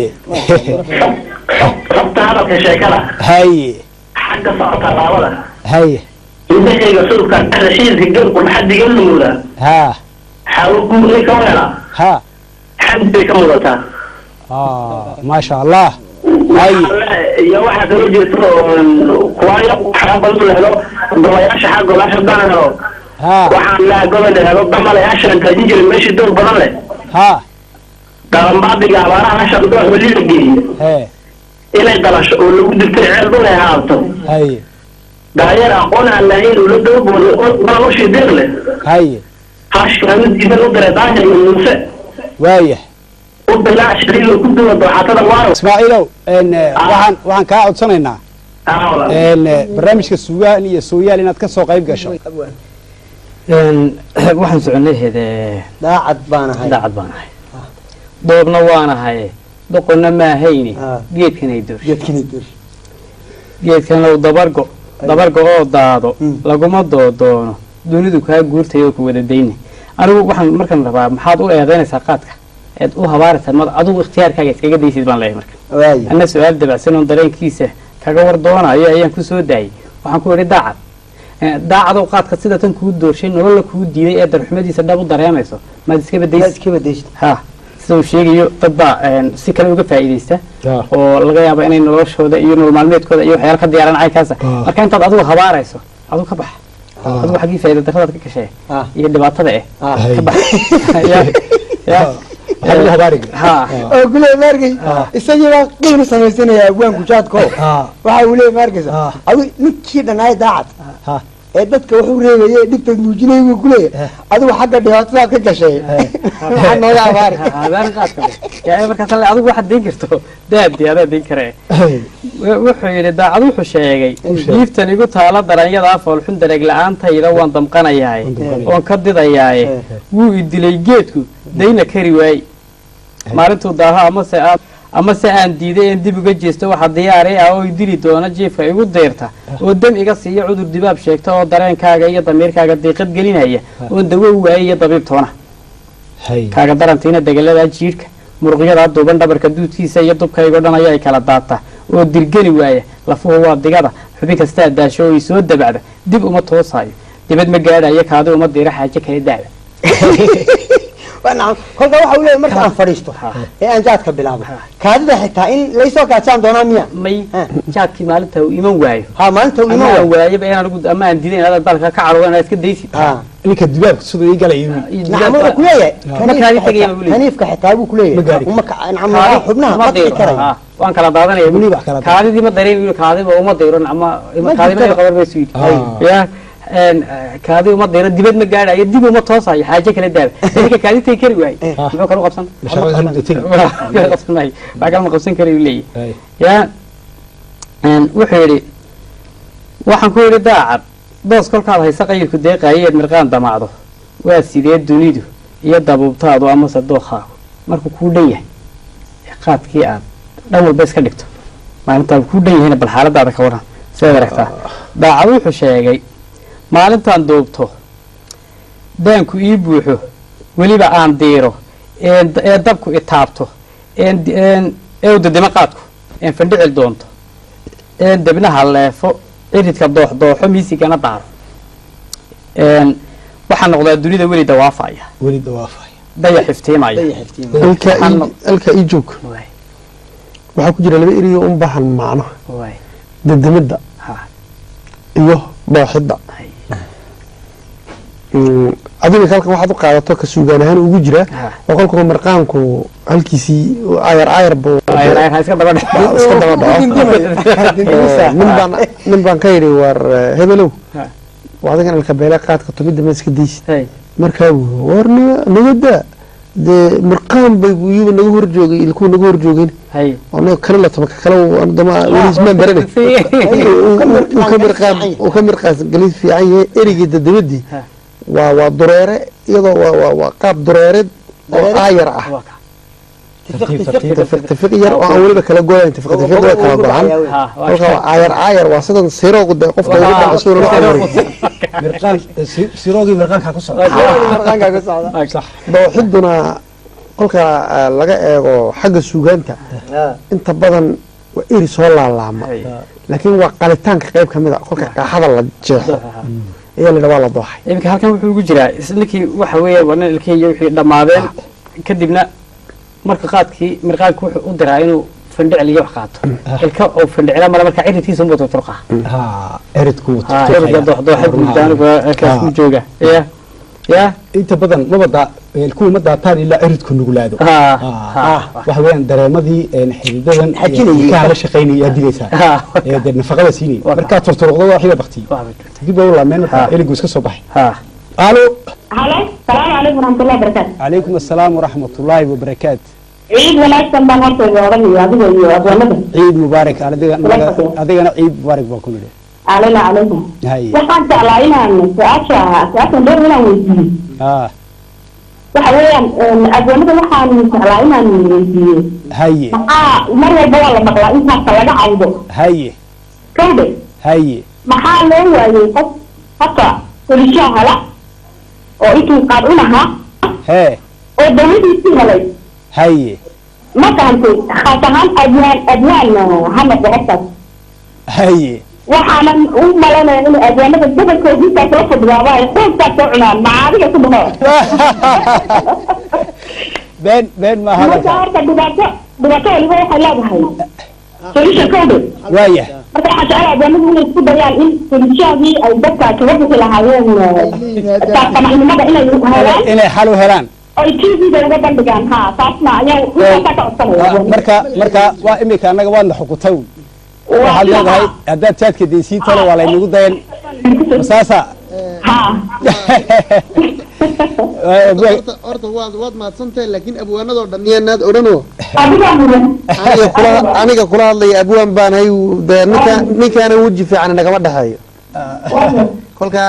sabta hada ka sheekada haye xagga socota laabada haye indhahayga sulka rashiidka galku xaddiga luuda ha xawo guuray ka wala ha xaddi ka mudata ma sha Allah hay iyo waxa kale jirto kuwaaya waxa badan lehdo golayaasha xaq golaasha badanoo ha waxaan la gobol lehdo damalayaasha inta jijir meeshii door badan leh ha qaranbaadiga abaaraha shaqada wali la geeyay he inay dalasho oo lagu dirtay ceel dhul ay haato hay daayar aqoon aan lahayn oo la dawboodo oo noloshii dir leh hay hashkaamid idan u diray daahir iyo muuse waaya وبلا شريك كله ضحاتنا وارو ismaaciilow waxaan kaa codsanaynaa barnaamijka suugaan iyo sooyaal inaad ka soo qayb gasho waxaan soconay hede daacad baan ahay doobna waan ahay doqonna ma ahayni geedkanay doorsho geedkan uu dabargo oo daado laguma doodoono dunidu kaa guurtay oo ku wada dayni anigu waxaan markan rabaa maxaad u eedaynaysaa qaadka aad u habaaraysaa mad adigu ikhtiyaarkaaga iskaga daysid baan leeyahay marka anna su-aal dabacsan oo dareenkiisa kaga war doonayo ayaan ku soo daayay waxaan ku idhi daacad oo qaadka sida tan kuu doorshay nolola kuu diiday ee darxumadiisa dhab u dareemayso maad iska badaysid ha sida uu sheegayo dad baa si kale uga faa'iidaysta oo laga yaabo inay noloshooda iyo nolol maalmeedkooda iyo waxyaalo ka diyaaraan caynkaasa marka intaad adigu habaarayso adigu ka bax adigu xaggii faa'iida darradaad ka gashay iyo dhibaatada ka bax gule maarkay isagii baa qiinu samaysanaya abwaanku jaadko waxa uu leeyahay maarkaysa adigu ninkii dhanaay daacad ee dadka wuxuu reebayay dhibta muujinay buu ku leeyahay adigu xagga dhibaatada ka gashay maxaa nooga abaari hadaan qaadka yaa markaas adigu waxa deyn karto daadi adaa deyn karee wuxuu yidhi daacad wuxuu sheegay jiiftan igu taala daranyada foolxun dareg la-aantayda waan damqanayahay oon ka didayaaye wuu idilay geedku dayna kari waay maalintuu daaho amase aan diiday in dib uga jeesto waxa diyaaray ah oo dili doona jiifka igu deyrta oo dam iga siiya cudur dibaab sheegta oo dareenkaaga iyo damiirkaaga diiqad gelinaya oo dawo waayay iyo dabiib toona kaaga darantiina degalada jiirka muruqyada duuban dhabarka duudkiisa iyo dubkaygo dhan ayaa ay kala daata oo dirgani waaya lafuhu waa digada xubin kastaa daasho oo soo dabacda dib uma toosayo dibad ma gaadhayo kaadi uma diira xaaje kale daada kolka waxa uu leeyahay marka aan fadhiisto ee aan jaadka bilaabo kaadida xitaa in laysoo kaajaan doonaa miya may jaadkii maalinta uu iman waayo maalinta uu iman waayo baa anigu ama aan diiday inaad dalka ka caroodo inaad iska daysid ninka dibaabka sidoo ii galay nacmo ku leeyahay kaniifka xitaa buu ku leeyahay xubnaha ma diri karay waan kala daadanaya kaadidii ma dareen kaadiba uma dayro ama kaadima qabar bay sii yaa kaadi uma dayro dibad ma gaadhayo dib uma toosayo xaaje kala daaba ninka kaadi tay kari waay muxuu kala qabsan baa kala qabsan kari leeyahay yaa wuxuu yidhi waxaan ku yidhi daacad doos kolkaad haysa qayilku deeqaayeed mirqaan damaacdo waa sidee dunidu iyo dabuubtaadu amase dookaagu markuu kuu dhan yahay qaadkii aad dhan walba iska dhigto maalintaad kuu dhan yahayna bal xaaladaada ka waran sidaad aragtaa daacad wuxuu sheegay maalintaan duubto daanku ii buuxo weliba aan diiro ee dabku itaabto ee dadimo qaadku een fandhicil doonto een debnaha leefo ciridka dooxdooxo miisigana daaro waxaa noqdaa dunida weli dawaafaya daya xiftiimaya alka ii joog waxaa ku jira laba eriyo un bahan macno dadamada iyo dooxidda adiga halkan waxaad u qaadato ka suugaan ahaan ugu jira oo kolka marqaanku halkiisii ayar buu iska daba dhaco nin baan ka yidhi war hebelow adigan alkabeele qaadka tumidda ma iska daysid markaa war nagada dee marqaan bay iyuba naga horjoogay ilkuu naga horjoogeen anaga kale la tuma kale weliismaan barane uu ka mirqaas galid fiican yahay erigii dadabadii waa dureere iyadoo waa qaab dureereed oo aayar ah tifiq yar oo aan weliba kala godayn tifiq way kala go-an kolka waa aayar waa sidan siroogu de qofka ugu dhaco suura siroogii mirqaankaa ku socda dooxiduna kolka laga eego xagga suugaanta inta badan waa eri soo laalaama laakiin waa qalitaanka qayb kamid ah kolka qaaxada la jeexo ayaa la dhawaa la dooxay iminka halkan wuxuu ugu jiraa ninkii waxa weeye wana ilkeyga wixii dhammaadeen kadibna marka qaadkii mirqaanku wuxuu u diraa inuu fandhicil iyo wax qaato ilka oo fandhicila mara marka ciridkiisa u wato turqa ciridku ciridka dooxay buudaaniga kaas ku jooga ya inta badan mabada kuwa ma daataan ilaa ciridku nugulaado waxa weeyaan dareemadii xididadan ka la shaqeynaya digaysa ee nafaqada siinay marka turturqdo waxa baqti dib u laameen iligu iska soo baxay alo salaam alaykum warahmatullahi wabarakatuh alaykum assalam warahmatullahi wabarakatuh ciid wanaagsan baan horta oranaya adiga iyo adwaanada ciid mubaarak adigana ciid mubaarak baan ku nidhi علينا عليكم waxaan jeclaa inaan su-aashan dheer inaan weydiiyo waxa weeyaan adwaanada waxaan jeclaa inaan weydiiyo maxaa mar walba waa la maqlaa intaasa laga cawdo kawdhe maxaa loo waayey qof hata solishaa hala oo intuu qaad unahaa oo dawladiisii helay ma fahantay khaas ahaan adwaan hana gocobtaas waxaanan u malanaya in adwaanada gobolkooda intaas la fadhiyaaba ay xoogtaas soo cunaan macaadiga ku dhaho been maaha marka horta dhibaato waliba waxay leedahay solution kawdhe waaya marka waxaa jecel adwaanadu inay isku dayaan in solutionadii ay dadka kaga bixi lahaayeen taasamaxnimada inay xal u helaan oy tvda uga bandhigaan ha taasna ayaa intaasaa ka codsanaya marka waa imika annaga waadna xukutay waxaad leedahay haddaad jaadka deysiin tale waa laynagu dayan saasa horta waad mahadsantahay laakiin abwaanadoo dhan miyaanaad odhanoo aniga kula hadlaya abwaan baan hay de ninkaana weji fiican nagama dhexeeyo kolka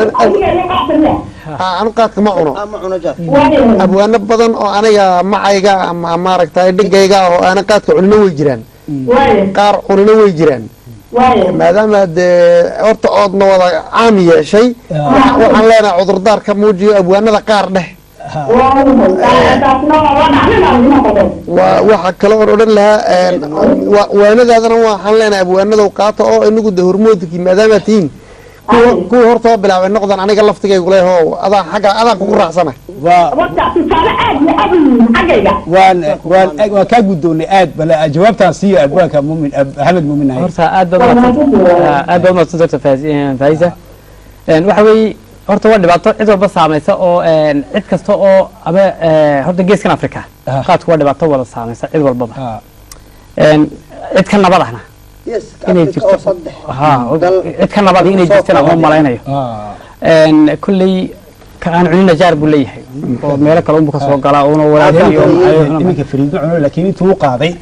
anu qaadka ma cuno abwaano badan oo aniga macayga ama maaragtay dhigayga oo aana qaadka cunino way jiraan qaar cunino way jiraan maadaama dee horta oodna wada caam yeeshay waxaan leenahay cudurdaar ka muujiyo abwaanada qaar dheh waxa kale oon odhan lahaa waanadaadana waxaan leenahay abwaanadow qaato oo inagu de hormoodkii maadaama tihiin kuwa hortoo bilaabay noqdan aniga laftigaygu leeho adaan kugu raacsana waan kaa guddoonay aad bal jawaabtaan siiyo abwaanka mumin axmed mumin horta aad baad umaadsan doctor faisa waxa weeye horta waa dhibaato cid walba saamaysa oo cid kasta oo ama horta geeskan africa qaadku waa dhibaato wada saamaysa cid walbaba cid ka nabad ahna inay jirto cid ka nabad inay jirtana ma malaynayo kulley aan cunina jaar buu leeyahay oo meelo kale unbu ka soo galaa una walaaliyo iminka fariido cuno laakiin intuu qaaday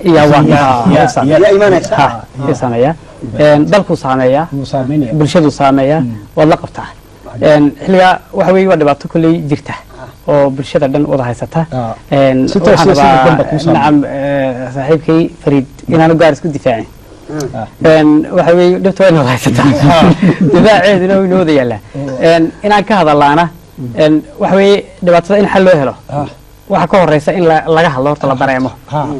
yaa saameeya dalkuu saameeya bulshadu saameeya waad la qabtaa xilligaa waxa weeye waa dhibaato kulley jirta oo bulshada dhan wada haysata nacam saaxiibkay fariid inaanu gaar isku difaacin waxa weeye dhibta waa inoo haysataa difaaceeduna inoo wada yaallaa inaan ka hadalaana waxa weeye dhibaatada in xal loo helo waxa ka horeysa in laga hadlo horta la dareemo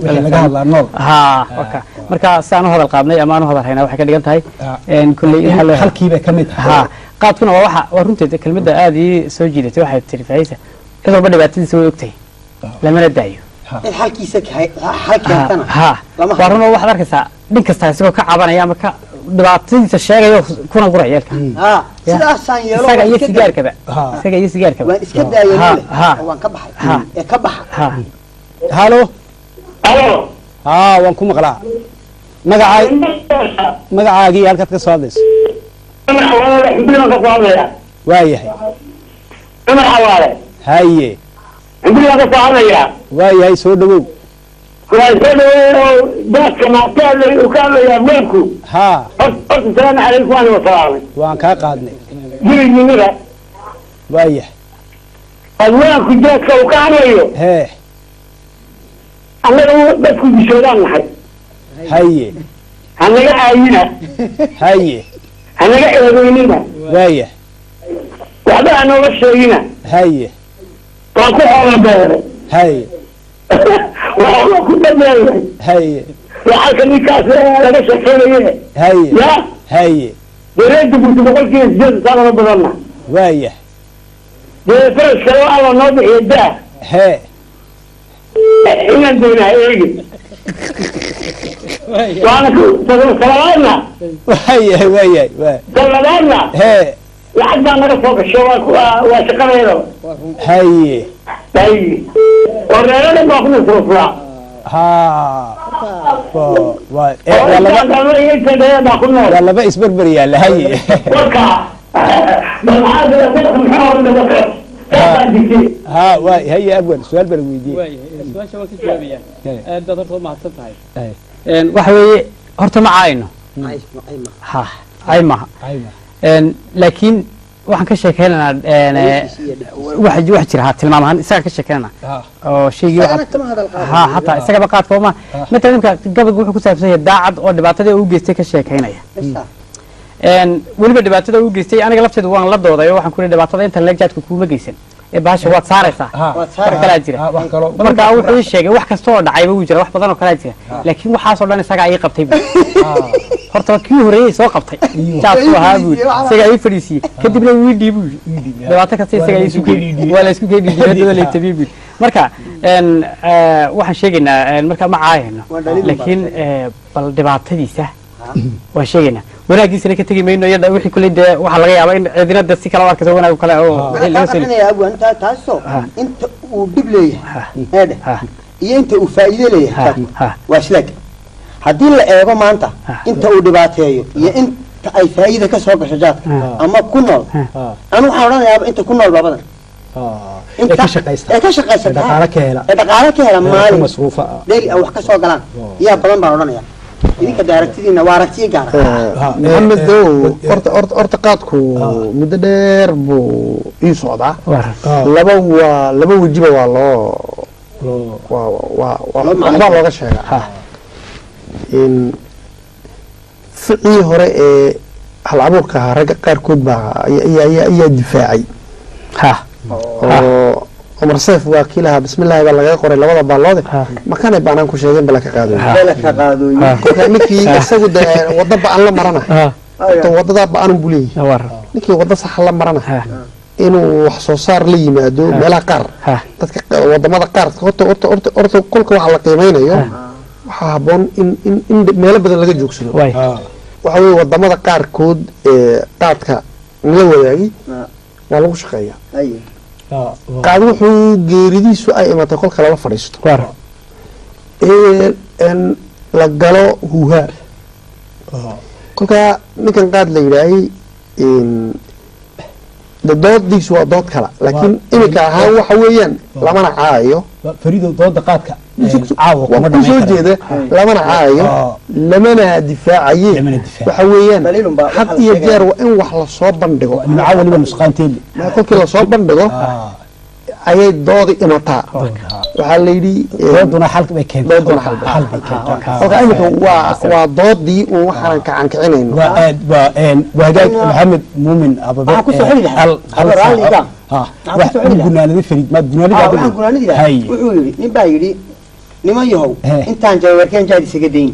marka si aan u hadal qaadnay ama aan u hadal haynaa waxay ka dhigan tahay kulley in xal loo helo halkiiba ka mid qaadkuna waa runteeda kelmadda aada ii soo jiidatay waxay tiri faayisa cid walba dhibaatadiisa way ogtahay lamana daayo waa run oo waxaad arkaysaa nin kasta isagoo ka cabanaya ama ka dhibaatadiisa sheegayo kuna guraya yeelka isaga iyo sigaarkaba halo waan ku maqlaa magacaagii halkaad ka soo hadlayso waayahay haye waayahay soo dhawow السلام عليكم ورحمة الله waan kaa qaadnay waayahay adwaanku jeedka uu ka hanayo annaga dadku bishoodaan nahay haye hanaga aayina haye hanaga eedeynina waayahay waxba hanooga sheegina haye waan ku xoola beeray haye waxooga ku dhameeyay haye lacagka ninkaas laga shaqeynaya haye ya haye wareegta gurti boqolkiiba sideed saaqada badanna waaya dee faraska waa la noo bixiya daa hee inaan doonaha eegi waana talabaadna waayahay waayahay waa talabaadna hee lacag baa naga soo gasho waa shaqadeedo haye haye oo reerada baa kuna furfuraa waa laba isberber yaalla haye ha waay haye abwan su-aal baa la weydiiyey su-aasha waan ka jawaabayaa aad baad horta umahadsan tahay waxa weeye horta ma caayno ha caay maha laakiin waxaan ka sheekeynaynaa wax jira ha tilmaam ahaan isaga ka sheekeynana oo shaygii ha hataa isagaba qaadka oma matalan imka gabadgu wuxuu ku saabsan yahay daacad oo dhibaatada uu geystay ka sheekeynaya weliba dhibaatada uu geystay aniga lafteedu waan la dooday oo waxaan ku yidhi dhibaatada inta leegjaadka kuuma geysan ee bahasha waad saaraysaa wax kalaa jira marka wuxuu ii sheegay wax kasta oo dhacayba wuu jira wax badan oo kalaa jira laakiin waxaasoo dhan isagaa ii qabtay horta kii horeeyey soo qabtay jaadku ahaa buu isagaa ii fadhiisiyey kadibna wuu ii dhiibu dhibaato kasta isagaa ii sugay waa la isku keenay dibadda la tabiib marka waxaan sheegaynaa marka ma caayayno laakiin bal dhibaatadiisa waan sheegaynaa wanaagiisana ka tegi mayno iyada wixii kulay dee waxaa laga yaabaa in ciidinada si kale u arkayso wanaag kale oo wixii laga soo taasoo inta uu dhib leeyahay iyo inta uu faa'iido leeyahay waa sidaag haddii la eego maanta inta uu dhibaateeyo iyo inta ay faa'iida ka soo gasho jaadka ama ku nool anu waxaan odhanayaaba inta ku nool baa badan ee ka shaqaysta dhaqaale ka hela maalin dheeli wax ka soo galaan yaa badan baan odhanaya idinka daaragtidiina waa aragtiyo gaara maxamed dow horta qaadku muddo dheer buu ii socdaa laba wejiba waa waxbaa looga sheegaa ficii hore ee hal abuurka ahaa ragga qaarkood baa ayaa difaacay oo عمر سيف وكيلها بسم الله بلا غير قري لبدا بالوده ما كان بانان ku sheegeen bala ka qaado ninkii isagu wada baan la marana wadada baan bulay ninkii wada sax la marana inuu wax soo saar la yimaado meelaha qaar dadka wadamada qaar horta kulka waxa la qiimeynayo waxa haboon in meelo badan laga joogsado waxa weey wadamada qaar kood qaadka la wadaagi waa lagu shaqeeyaa qaad wuxuu geeridiisu ay imatay kolka lala fadhiisto la galo huuha kolka ninkan qaad la yidhaahey doodiisu waa dood kala laakiin imika ahaan waxa weeyaan lamana caayo fariido dooda qaadka ku soo jeeda lamana caayo lamana difaacaye waxa weeyaan had iyo jeer waa in wax lasoo bandhigo magaca waliba nusqaanteeli kolkii lasoo bandhigo ayay doodi imataa waxaa la yidhi dooduna xalka bay keentay waa doodii uun waxaanan kacankicinayno waa hagaag maxamed muumin ababe gunaanadi fariid maad wuxuu yidhi nin baa yidhi niman yahow intaan jawaarkeen jaad isaga dayn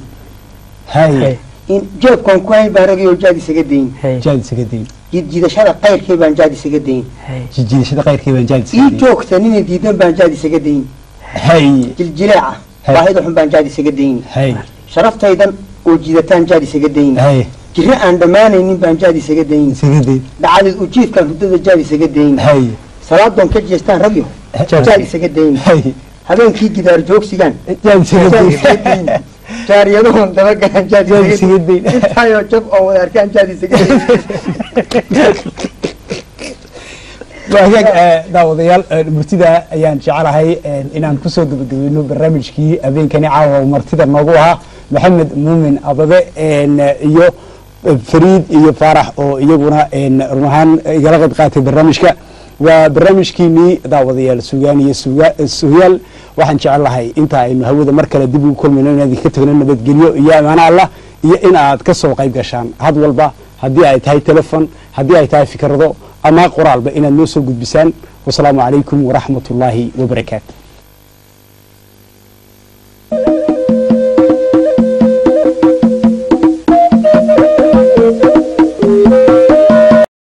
jeebkan ku hayn baan ragayo jaad isaga dayn jidjidashada qayrkay baan jaad isaga dayn ii joogta nina diidan baan jaad isaga dayn jiljileeca baahida xun baan jaad isaga dayn sharaftaydan oo jiidataan jaad isaga dayn jiro aan dhammaanaynin baan jaad isaga dayn dhacdid ujiifkan hudada jaad isaga dayn salaadoon ka jeestaan ragyo jaad isaga dayn habeenkii gidaar joogsigaan jaariyadahoon dabagalaan jaad isaga dayn intaayoo jab oo wada arkaan jaad isaga dayn وهاج داوديال مرتدا ayaan jecelahay inaan ku soo gabagabeyno barnaamijkii habeenkani caawa martida noogu ahaa maxamed muumin ababe iyo fariid iyo faarax oo iyaguna runahan igala qayb qaatay barnaamijka waa barnaamijkiinii daawadayaal suugaan iyo suugaal waxaan jecelahay inta aynu hawada mar kale dib ugu kulmayno inaad ka tagno nabadgelyo iyo amaana allah iyo in aad ka soo qayb gashaan had walba haddii ay tahay telefon haddii ay tahay fikrado ama qoraalba inaad noo soo gudbisaan wasalaamu calaykum waraxmat ullaahi wabarakaatu